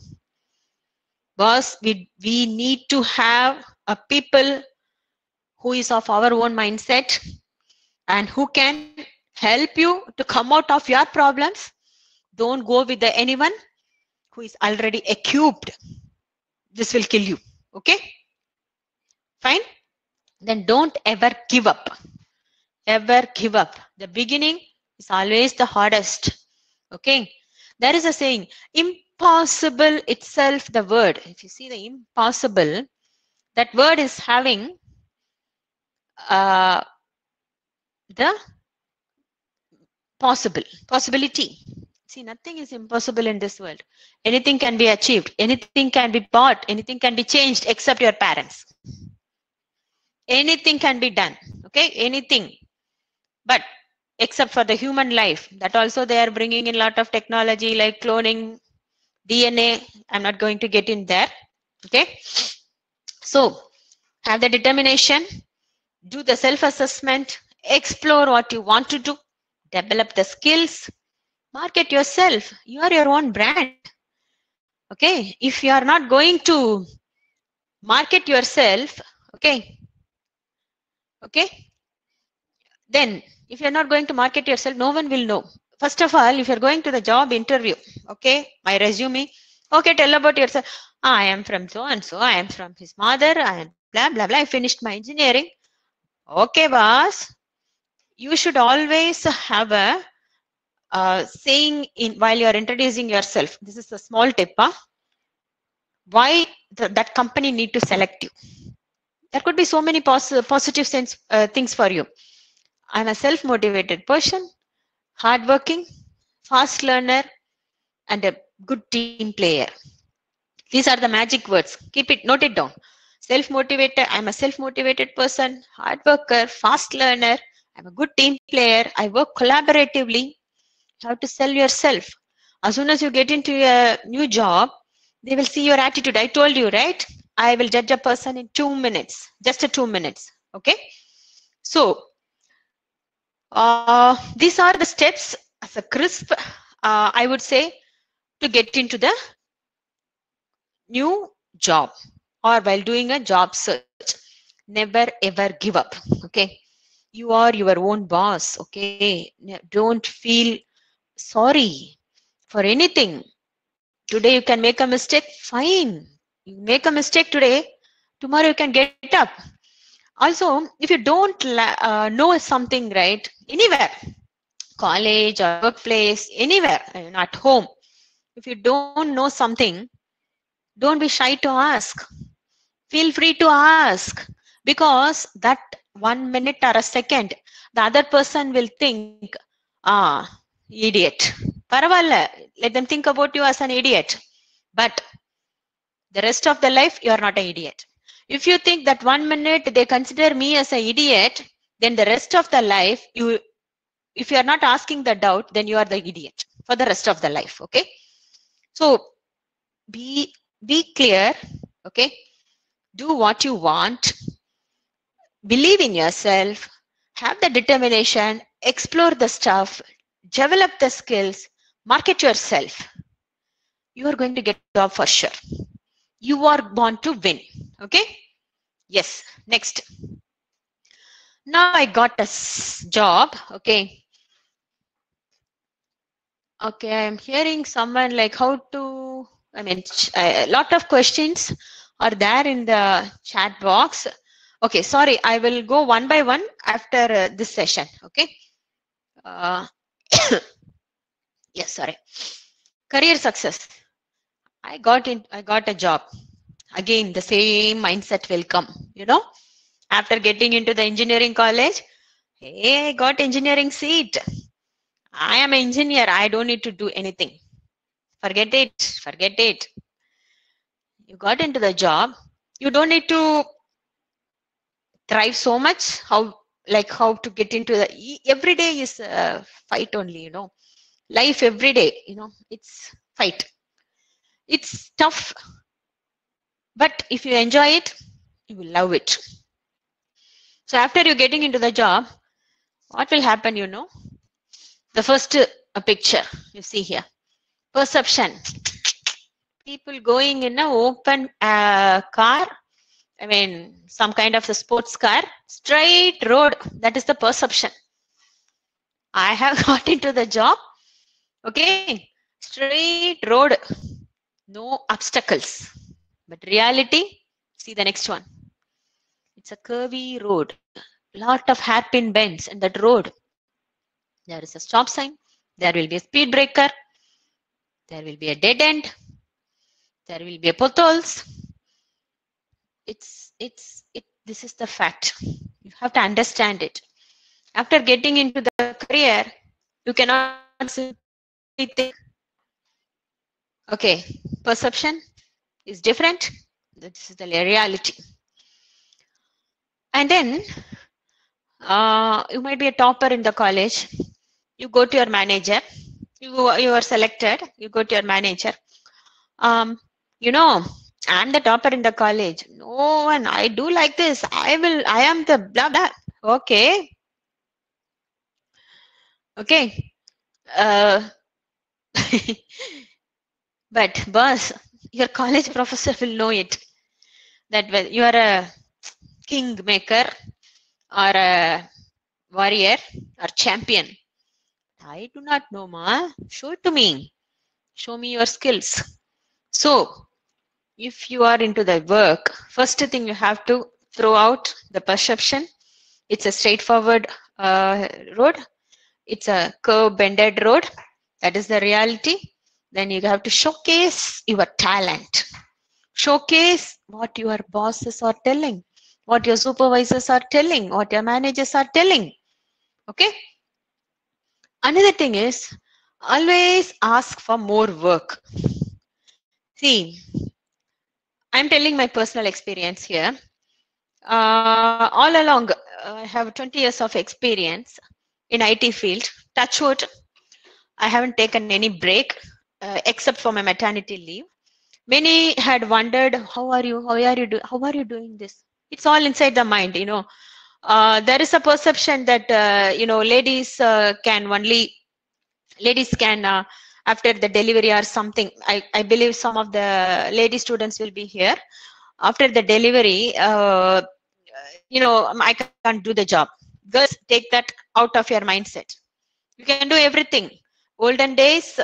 Boss, we need to have a people who is of our own mindset and who can help you to come out of your problems. Don't go with anyone who is already equipped. This will kill you. Okay? Fine? Then don't ever give up. Ever give up. The beginning is always the hardest. Okay? There is a saying, impossible itself, the word. If you see the impossible, that word is having the possibility. See, nothing is impossible in this world. Anything can be achieved. Anything can be bought. Anything can be changed except your parents. Anything can be done. Okay? Anything. But except for the human life, that also they are bringing in a lot of technology like cloning, DNA. I'm not going to get in there. Okay? So, have the determination, do the self-assessment, explore what you want to do, develop the skills, market yourself. You are your own brand. Okay, if you are not going to market yourself, okay, then if you're not going to market yourself, no one will know. First of all, if you're going to the job interview, okay, my resume, okay, tell about yourself. I am from so and so, I am from his mother, I am blah blah blah, I finished my engineering. Okay, boss, you should always have a saying in while you are introducing yourself. This is a small tip. Why that company need to select you? There could be so many positive things for you. I'm a self-motivated person, hardworking, fast learner, and a good team player. These are the magic words. Keep it, note it down. Self-motivated. I'm a self-motivated person, hard worker, fast learner. I'm a good team player. I work collaboratively. You have to sell yourself. As soon as you get into a new job, they will see your attitude. I told you, right? I will judge a person in 2 minutes, just a 2 minutes. Okay. So these are the steps as a crisp, I would say, to get into the new job or while doing a job search. Never ever give up. Okay. You are your own boss. Okay. Don't feel sorry for anything. Today you can make a mistake. Fine. You make a mistake today. Tomorrow you can get up. Also, if you don't know something, right, anywhere, college or workplace, anywhere, at home, if you don't know something, don't be shy to ask. Feel free to ask, because that 1 minute or a second, the other person will think, ah, idiot. Paravalla, let them think about you as an idiot. But the rest of the life, you are not an idiot. If you think that 1 minute they consider me as an idiot, then the rest of the life, if you are not asking the doubt, then you are the idiot for the rest of the life. Okay. So be clear. Okay. Do what you want. Believe in yourself. Have the determination. Explore the stuff. Develop the skills. Market yourself. You are going to get a job for sure. You are born to win. Okay. Yes. Next. Now I got a job. Okay. Okay. I'm hearing someone like how to, I mean, a lot of questions are there in the chat box. Okay. Sorry. I will go one by one after this session. Okay. Yes. Sorry. Career success. I got a job. Again, the same mindset will come, after getting into the engineering college. Hey, I got engineering seat. I am an engineer. I don't need to do anything. Forget it. Forget it. You got into the job. You don't need to thrive so much. How to get into the every day is a fight only. Life every day. It's fight. It's tough. But if you enjoy it, you will love it. So after you're getting into the job, what will happen, The first picture you see here. Perception. People going in an open car. I mean, some kind of a sports car. Straight road. That is the perception. I have got into the job. Okay. Straight road. No obstacles. But reality, see the next one. It's a curvy road. Lot of hairpin bends in that road. There is a stop sign. There will be a speed breaker. There will be a dead end. There will be a potholes. This is the fact. You have to understand it. After getting into the career, you cannot simply think, okay, perception is different. This is the reality. And then you might be a topper in the college. You go to your manager. You are selected. You go to your manager. I'm the topper in the college. No one. I do like this. I am the blah blah. Okay. Okay. But boss, your college professor will know it, that well, you are a king maker or a warrior or champion. I do not know, ma. Show it to me. Show me your skills. So, if you are into the work, first thing you have to throw out the perception. It's a straightforward road. It's a curve-bended road. That is the reality. Then you have to showcase your talent. Showcase what your bosses are telling, what your supervisors are telling, what your managers are telling. Okay. Another thing is, always ask for more work. See, I'm telling my personal experience here. All along, I have 20 years of experience in IT field. Touch wood, I haven't taken any break except for my maternity leave. Many had wondered, how are you doing this? It's all inside the mind, you know. There is a perception that you know, ladies can after the delivery or something. I believe some of the lady students will be here. After the delivery, you know, I can't do the job. Girls, take that out of your mindset. You can do everything. Olden days,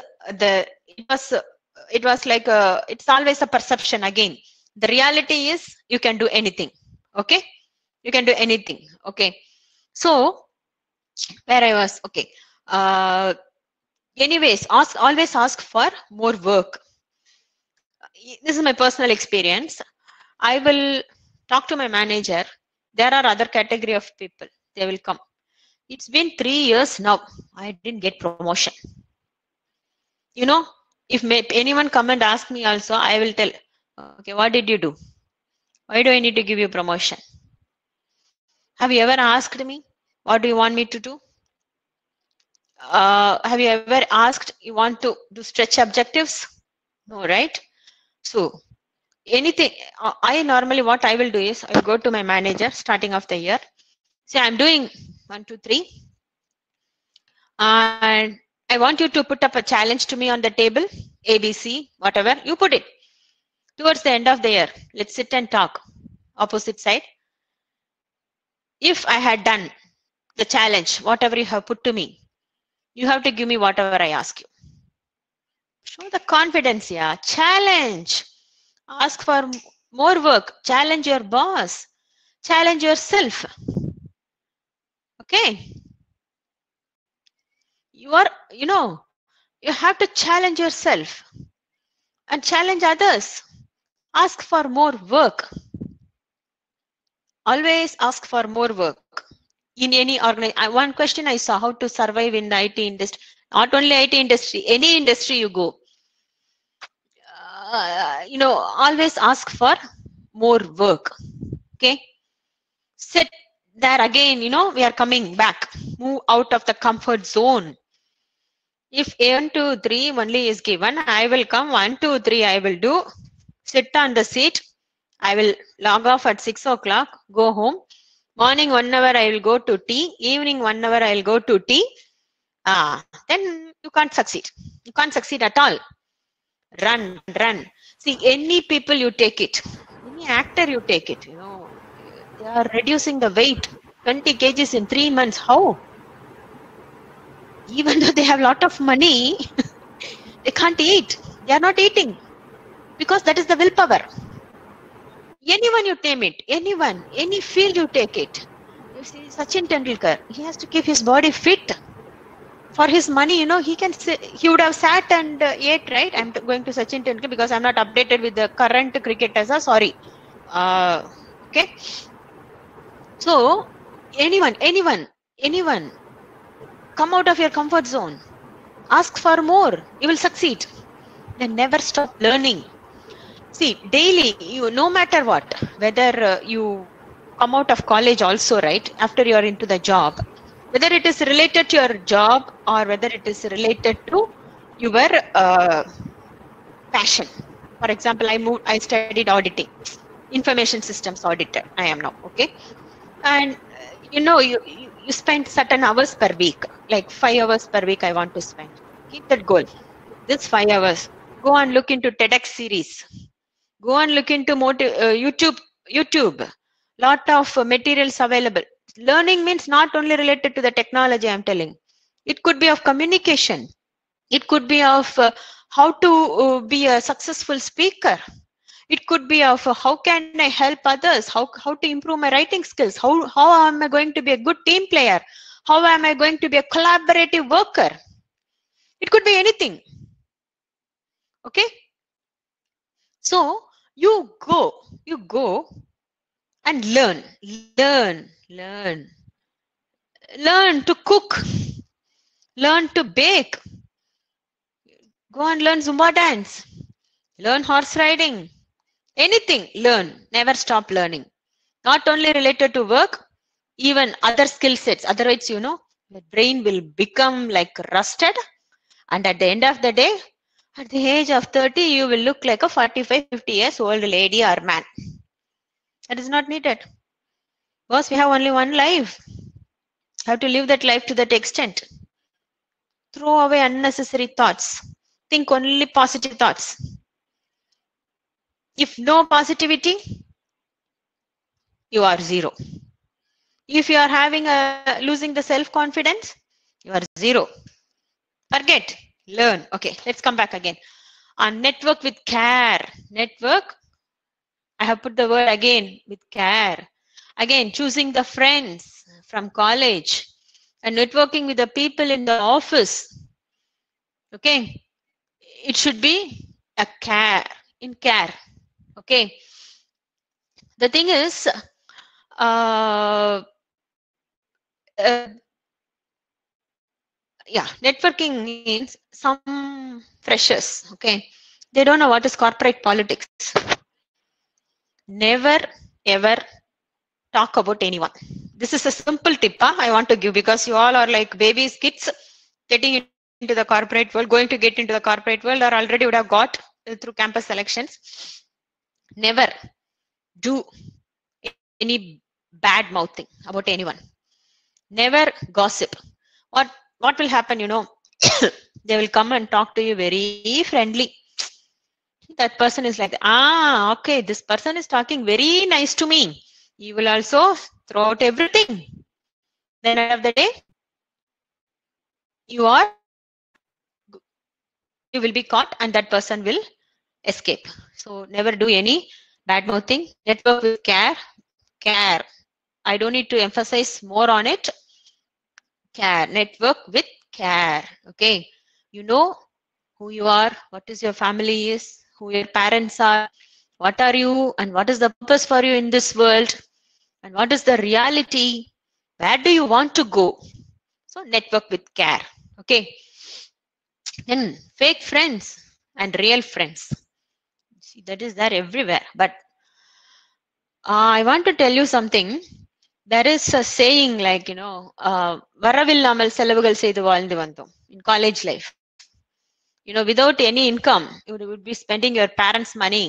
it was like it's always a perception again. The reality is you can do anything. Okay, you can do anything. Okay, so where I was, okay. Anyways, always ask for more work. This is my personal experience. I will talk to my manager. There are other category of people. They will come. It's been 3 years now. I didn't get promotion. You know, if anyone come and ask me also, I will tell, okay, what did you do? Why do I need to give you promotion? Have you ever asked me, what do you want me to do? Have you ever asked, you want to do stretch objectives? No, right? So anything, I normally, what I will do is, I go to my manager starting of the year. Say, I'm doing 1, 2, 3. And I want you to put up a challenge to me on the table, ABC, whatever, you put it. Towards the end of the year, let's sit and talk. Opposite side. If I had done the challenge, whatever you have put to me, you have to give me whatever I ask you. Show the confidence, yeah. Challenge. Ask for more work. Challenge your boss. Challenge yourself. Okay. You know, you have to challenge yourself and challenge others. Ask for more work. Always ask for more work in any organization. One question I saw, how to survive in the IT industry. Not only IT industry, any industry you go. You know, always ask for more work. Okay. Sit there again, you know, we are coming back. Move out of the comfort zone. If 1, 2, 3 only is given, I will come 1, 2, 3 I will do. Sit on the seat. I will log off at 6 o'clock, go home. Morning 1 hour I will go to tea. Evening 1 hour I will go to tea. Then you can't succeed. You can't succeed at all. Run. See, any people you take it, any actor you take it, you know, they are reducing the weight, 20 kgs in 3 months. How? Even though they have a lot of money, they can't eat. They are not eating because that is the willpower. Anyone you name it, anyone, any field you take it. You see, Sachin Tendulkar, he has to keep his body fit. For his money, you know, he would have sat and ate, right? I'm going to Sachin Tendulkar because I'm not updated with the current cricketers. Sorry. Okay. So, anyone, come out of your comfort zone. Ask for more. You will succeed. Then never stop learning. See, daily, no matter what, whether you come out of college also, right, after you are into the job, whether it is related to your job or whether it is related to your passion. For example, I studied auditing, information systems auditor, I am now, okay. And, you know, you spend certain hours per week, like 5 hours per week I want to spend. Keep that goal. This 5 hours. Go and look into TEDx series. Go and look into YouTube. Lot of materials available. Learning means not only related to the technology, I'm telling. It could be of communication. It could be of how to be a successful speaker. It could be of how can I help others, how to improve my writing skills, how am I going to be a good team player, how am I going to be a collaborative worker. It could be anything. Okay. So you go and learn to cook, learn to bake, go and learn Zumba dance, learn horse riding, anything, learn, never stop learning. Not only related to work, even other skill sets. Otherwise, the brain will become like rusted, and at the end of the day, at the age of 30, you will look like a 45, 50 years old lady or man. That is not needed. Because we have only one life. Have to live that life to that extent. Throw away unnecessary thoughts. Think only positive thoughts. If no positivity, you are zero. If you are having losing the self-confidence, you are zero. Forget. Learn. Okay, let's come back again. On network with care. Network. I have put the word again with care. Again, choosing the friends from college and networking with the people in the office. Okay. It should be a care, in care. Okay. The thing is, yeah, networking means some freshers, okay, they don't know what is corporate politics. Never ever talk about anyone. This is a simple tip I want to give, because you all are like babies, kids getting into the corporate world, going to get into the corporate world, or already would have got through campus selections. Never do any bad mouthing about anyone. Never gossip. What will happen, they will come and talk to you very friendly. That person is like, okay, this person is talking very nice to me. You will also throw out everything. Then at the end of the day, you will be caught and that person will escape. So never do any bad mouthing. Network with care. Care. I don't need to emphasize more on it. Care. Network with care. Okay. You know who you are, what is your family is, who your parents are, what are you, and what is the purpose for you in this world, and what is the reality, where do you want to go. So network with care. Okay. Then fake friends and real friends. See, that is there everywhere. But I want to tell you something. There is a saying like, Varavillamal selavugal seidu vaalndu vandom in college life. Without any income, you would be spending your parents' money.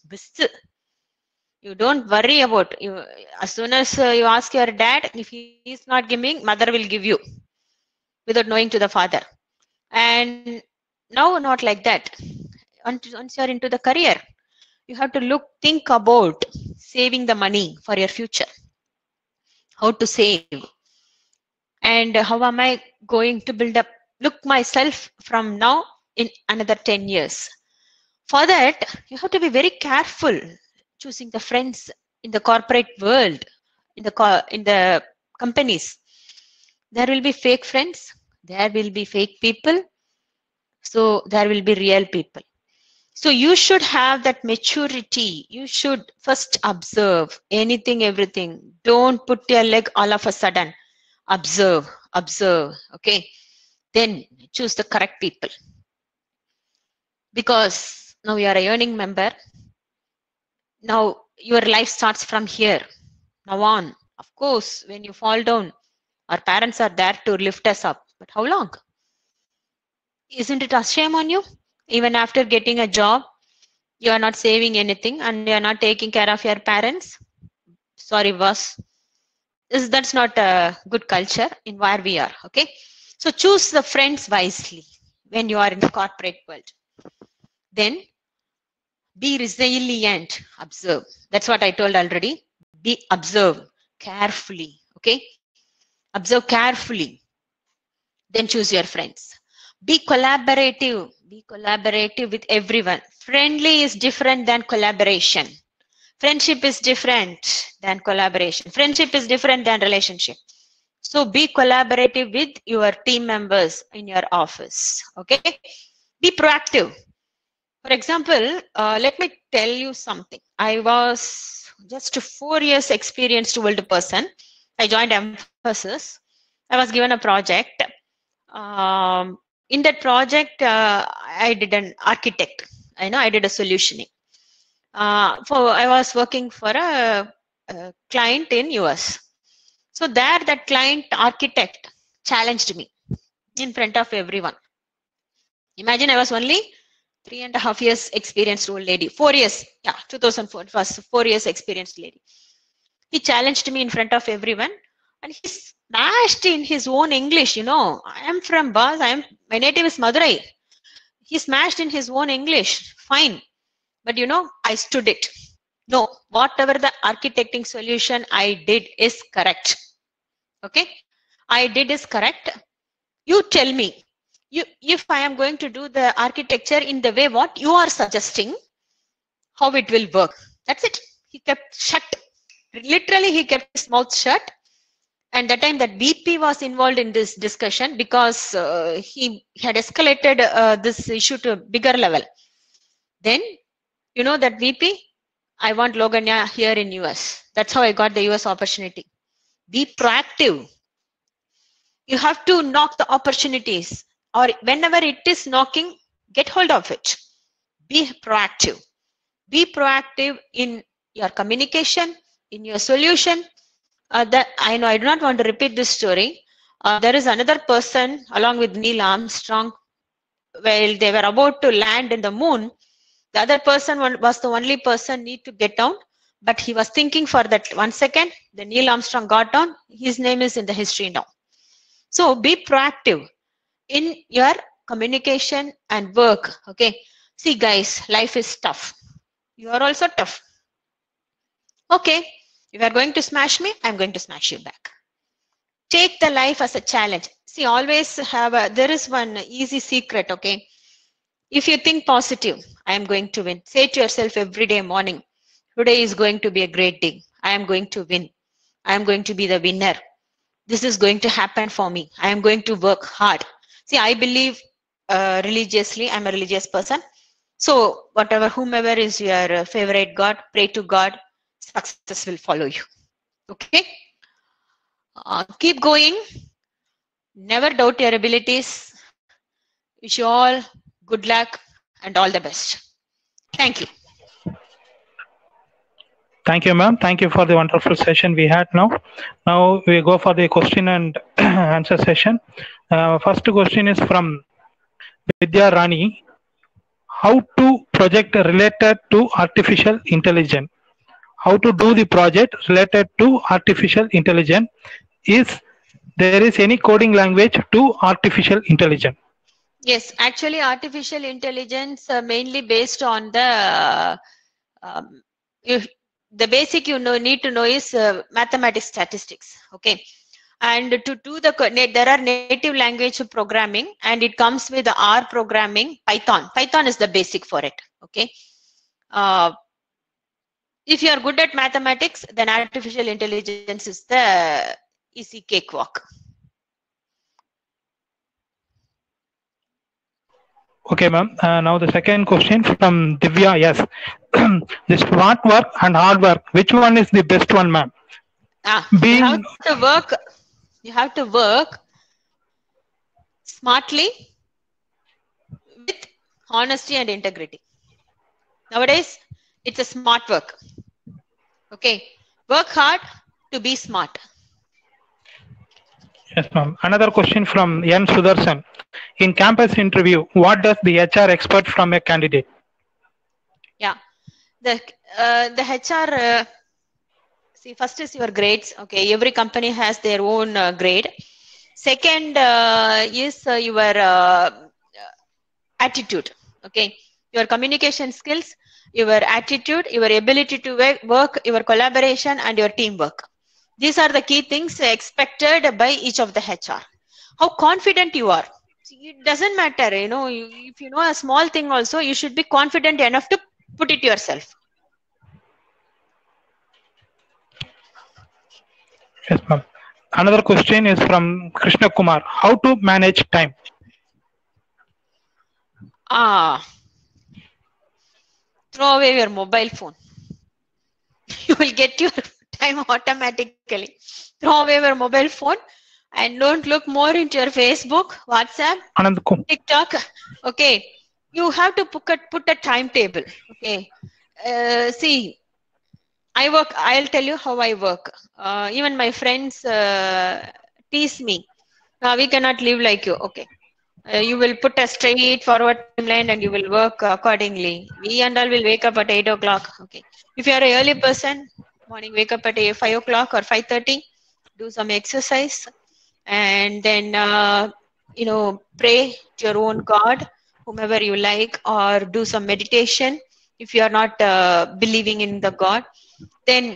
You don't worry about you. As soon as you ask your dad, if he is not giving, mother will give you without knowing to the father. And now not like that. Once you're into the career, you have to think about saving the money for your future. How to save. And how am I going to build up, look myself from now in another 10 years. For that, you have to be very careful choosing the friends in the corporate world, in the companies. There will be fake friends, there will be fake people, so there will be real people. So you should have that maturity. You should first observe anything, everything. Don't put your leg all of a sudden. Observe. Okay. Then choose the correct people. Because now you are a earning member. Now your life starts from here. Now on. Of course, when you fall down, our parents are there to lift us up. But how long? Isn't it a shame on you? Even after getting a job, you are not saving anything and you are not taking care of your parents. Sorry, boss. That's not a good culture in where we are. Okay. So choose the friends wisely when you are in the corporate world. Then be resilient. Observe. That's what I told already. Observe carefully. Okay. Observe carefully. Then choose your friends. Be collaborative. Be collaborative with everyone. Friendly is different than collaboration. Friendship is different than collaboration. Friendship is different than relationship. So be collaborative with your team members in your office. Okay. Be proactive. For example, let me tell you something. I was just a 4 years experienced old person. I joined Mphasis. I was given a project. In that project, I did an architect. I did a solutioning. I was working for a client in US. So there, that client architect challenged me in front of everyone. Imagine I was only 3.5 years experienced old lady. 4 years, 2004 was 4 years experienced lady. He challenged me in front of everyone, and he smashed in his own English. I am from Bas. My native is Madurai. He smashed in his own English. Fine, but I stood it. No, whatever the architecting solution I did is correct. Okay, I did is correct. You tell me. If I am going to do the architecture in the way what you are suggesting, how it will work. That's it. He kept shut. Literally, he kept his mouth shut. And that time that VP was involved in this discussion because he had escalated this issue to a bigger level. Then, that VP, I want Loganya here in US. That's how I got the US opportunity. Be proactive. You have to knock the opportunities, or whenever it is knocking, get hold of it. Be proactive. Be proactive in your communication, in your solution. That I know I do not want to repeat this story. There is another person along with Neil Armstrong. While they were about to land in the moon, the other person was the only person need to get down, but he was thinking for that 1 second. The Neil Armstrong got down. His name is in the history now. So be proactive in your communication and work. Okay. See, guys, life is tough. You are also tough. Okay. If you are going to smash me, I'm going to smash you back. Take the life as a challenge. See, always there is one easy secret. Okay. If you think positive, I am going to win. Say to yourself every day morning, today is going to be a great day. I am going to win. I am going to be the winner. This is going to happen for me. I am going to work hard. See, I believe religiously. I'm a religious person. So whomever is your favorite God, pray to God. Success will follow you. Okay. Keep going. Never doubt your abilities. Wish you all good luck and all the best. Thank you. Thank you, ma'am. Thank you for the wonderful session we had now. Now we go for the question and answer session. First question is from Vidya Rani. How to project related to artificial intelligence? How to do the project related to artificial intelligence? Is there is any coding language to artificial intelligence? Yes, actually, artificial intelligence mainly based on the basic need to know is mathematics, statistics. Okay, and to do there are native language programming, and it comes with the R programming. Python is the basic for it. Okay, if you are good at mathematics, then artificial intelligence is the easy cakewalk. Okay, ma'am. Now the second question from Divya. Yes, the smart work and hard work. Which one is the best one, ma'am? You have to work smartly with honesty and integrity. Nowadays, it's a smart work. Okay, work hard to be smart. Yes, ma'am. Another question from N. Sudarshan. In campus interview, what does the HR expect from a candidate? Yeah, the HR. See, first is your grades. Okay, every company has their own grade. Second is your attitude. Okay, Your communication skills, your attitude, your ability to work, your collaboration, and your teamwork. These are the key things expected by each of the HR. How confident you are. It doesn't matter, if you know a small thing also, you should be confident enough to put it yourself. Yes, ma'am. Another question is from Krishna Kumar. How to manage time? Throw away your mobile phone. You will get your time automatically. Throw away your mobile phone and don't look more into your Facebook, WhatsApp, TikTok. Okay. You have to put a timetable. Okay. See, I'll tell you how I work. Even my friends tease me. We cannot live like you. Okay. You will put a straightforward timeline and you will work accordingly. We and all will wake up at 8 o'clock. Okay. If you are an early person, morning wake up at 5 o'clock or 5:30, do some exercise, and then pray to your own God, whomever you like, or do some meditation. If you are not believing in the God, then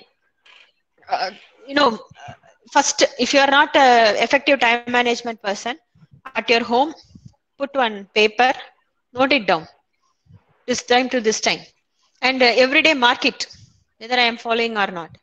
first, if you are not an effective time management person, at your home, put one paper, note it down, this time to this time, and every day mark it, whether I am following or not.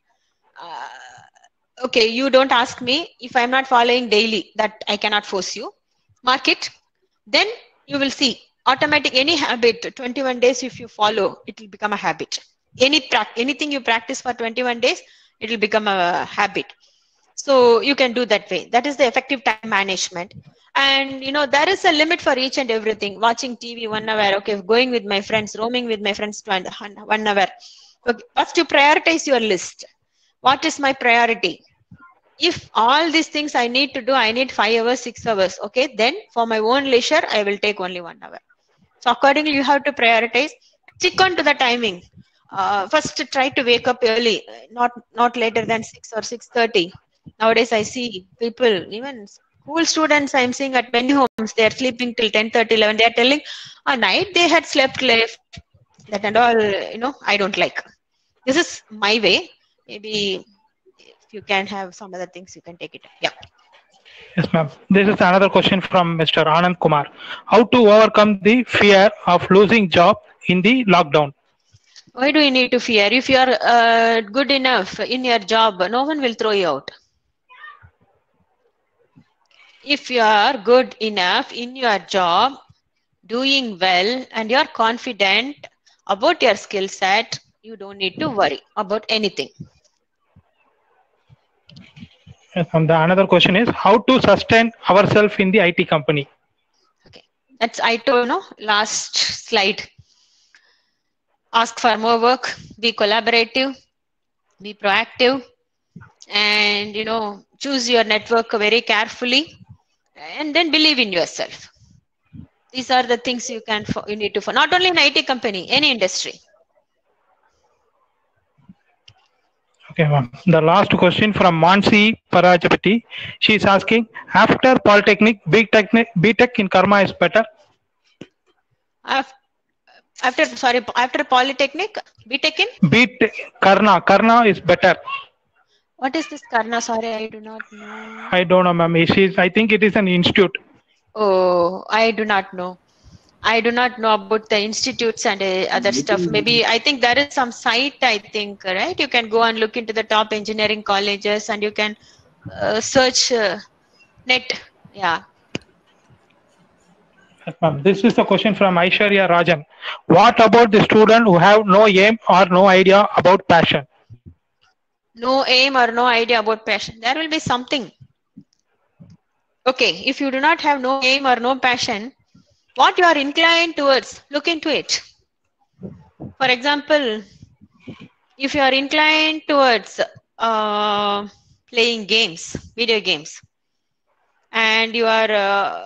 Okay, you don't ask me if I'm not following daily, that I cannot force you. Mark it, then you will see automatic. Any habit, 21 days, if you follow, it will become a habit. Anything you practice for 21 days, it will become a habit. So you can do that way. That is the effective time management. And there is a limit for each and everything. Watching TV 1 hour, okay, going with my friends, roaming with my friends 1 hour. Okay, first you prioritize your list. What is my priority? If all these things I need to do, I need 5 hours, 6 hours. Okay, then for my own leisure, I will take only 1 hour. So accordingly, you have to prioritize. Stick on to the timing. First, try to wake up early, not later than 6 or 6:30. Nowadays, I see people, even school students, I'm seeing at many homes, they are sleeping till 10:30, 11. They are telling at night they had slept late. That and all, I don't like. This is my way. Maybe if you can have some other things, you can take it. Yeah. Yes, ma'am. This is another question from Mr. Anand Kumar. How to overcome the fear of losing job in the lockdown? Why do you need to fear? If you are good enough in your job, no one will throw you out. If you are good enough in your job, doing well, and you're confident about your skill set, you don't need to worry about anything. And the another question is how to sustain ourselves in the IT company. Okay, that's I told last slide. Ask for more work, be collaborative, be proactive, and choose your network very carefully, and then believe in yourself. These are the things you need to, for not only in IT company, any industry. Okay, ma'am. The last question from Mansi Parajapati. She is asking, after Polytechnic, BTech in Karma is better? After Polytechnic, BTech in? BTech, Karna is better. What is this Karna? Sorry, I do not know. I don't know, ma'am. I think it is an institute. Oh, I do not know. I do not know about the institutes and other stuff. Maybe I think there is some site, I think, right? You can go and look into the top engineering colleges and you can search net. Yeah. This is a question from Aishwarya Rajan. What about the student who have no aim or no idea about passion? No aim or no idea about passion. There will be something. Okay, if you do not have no aim or no passion, what you are inclined towards, look into it. For example, if you are inclined towards playing games, video games, and you are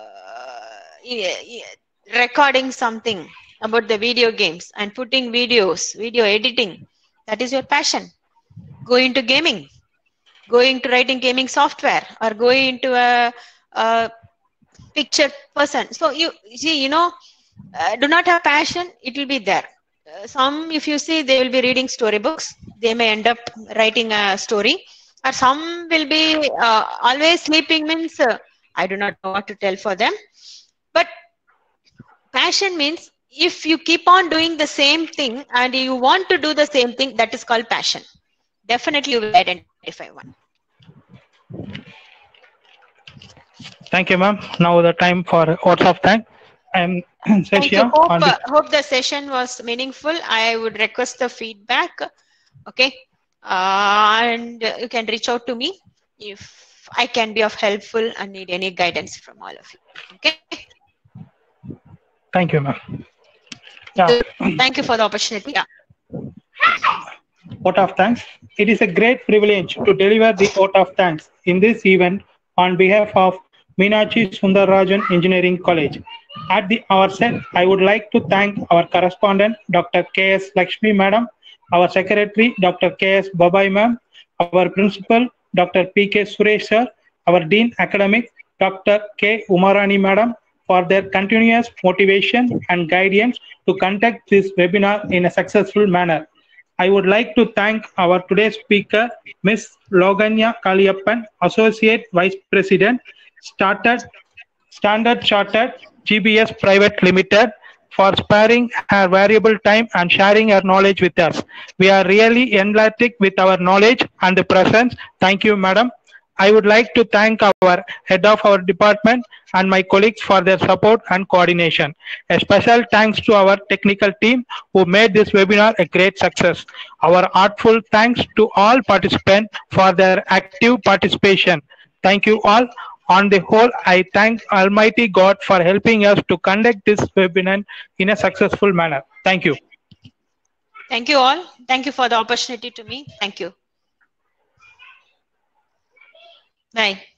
recording something about the video games and putting video editing, that is your passion. Go into gaming, go into writing gaming software, or go into a picture person. So you see, do not have passion, it will be there. Some, if you see, they will be reading storybooks. They may end up writing a story. Or some will be always sleeping, means I do not know what to tell for them. But passion means if you keep on doing the same thing and you want to do the same thing, that is called passion. Definitely you will identify one. Thank you, ma'am. Now the time for votes of thanks. I'm Thank you. Seshia. Hope the session was meaningful. I would request the feedback. Okay. And you can reach out to me if I can be of helpful and need any guidance from all of you. Okay. Thank you, ma'am. Yeah. Thank you for the opportunity. Yeah. Vote of thanks. It is a great privilege to deliver the vote of thanks in this event on behalf of Meenakshi Sundararajan Engineering College. At the outset, I would like to thank our correspondent, Dr. K.S. Lakshmi Madam, our secretary, Dr. K.S. Babai Ma'am, our principal, Dr. P.K. Suresh Sir, our Dean Academic, Dr. K. Umarani Madam, for their continuous motivation and guidance to conduct this webinar in a successful manner. I would like to thank our today's speaker, Ms. Loganya Kaliyappan, Associate Vice President, Standard Chartered GBS Private Limited, for sparing her valuable time and sharing her knowledge with us. We are really enlightened with our knowledge and the presence. Thank you, Madam. I would like to thank our head of our department and my colleagues for their support and coordination. A special thanks to our technical team who made this webinar a great success. Our heartful thanks to all participants for their active participation. Thank you all. On the whole, I thank Almighty God for helping us to conduct this webinar in a successful manner. Thank you. Thank you all. Thank you for the opportunity to me. Thank you. Bye.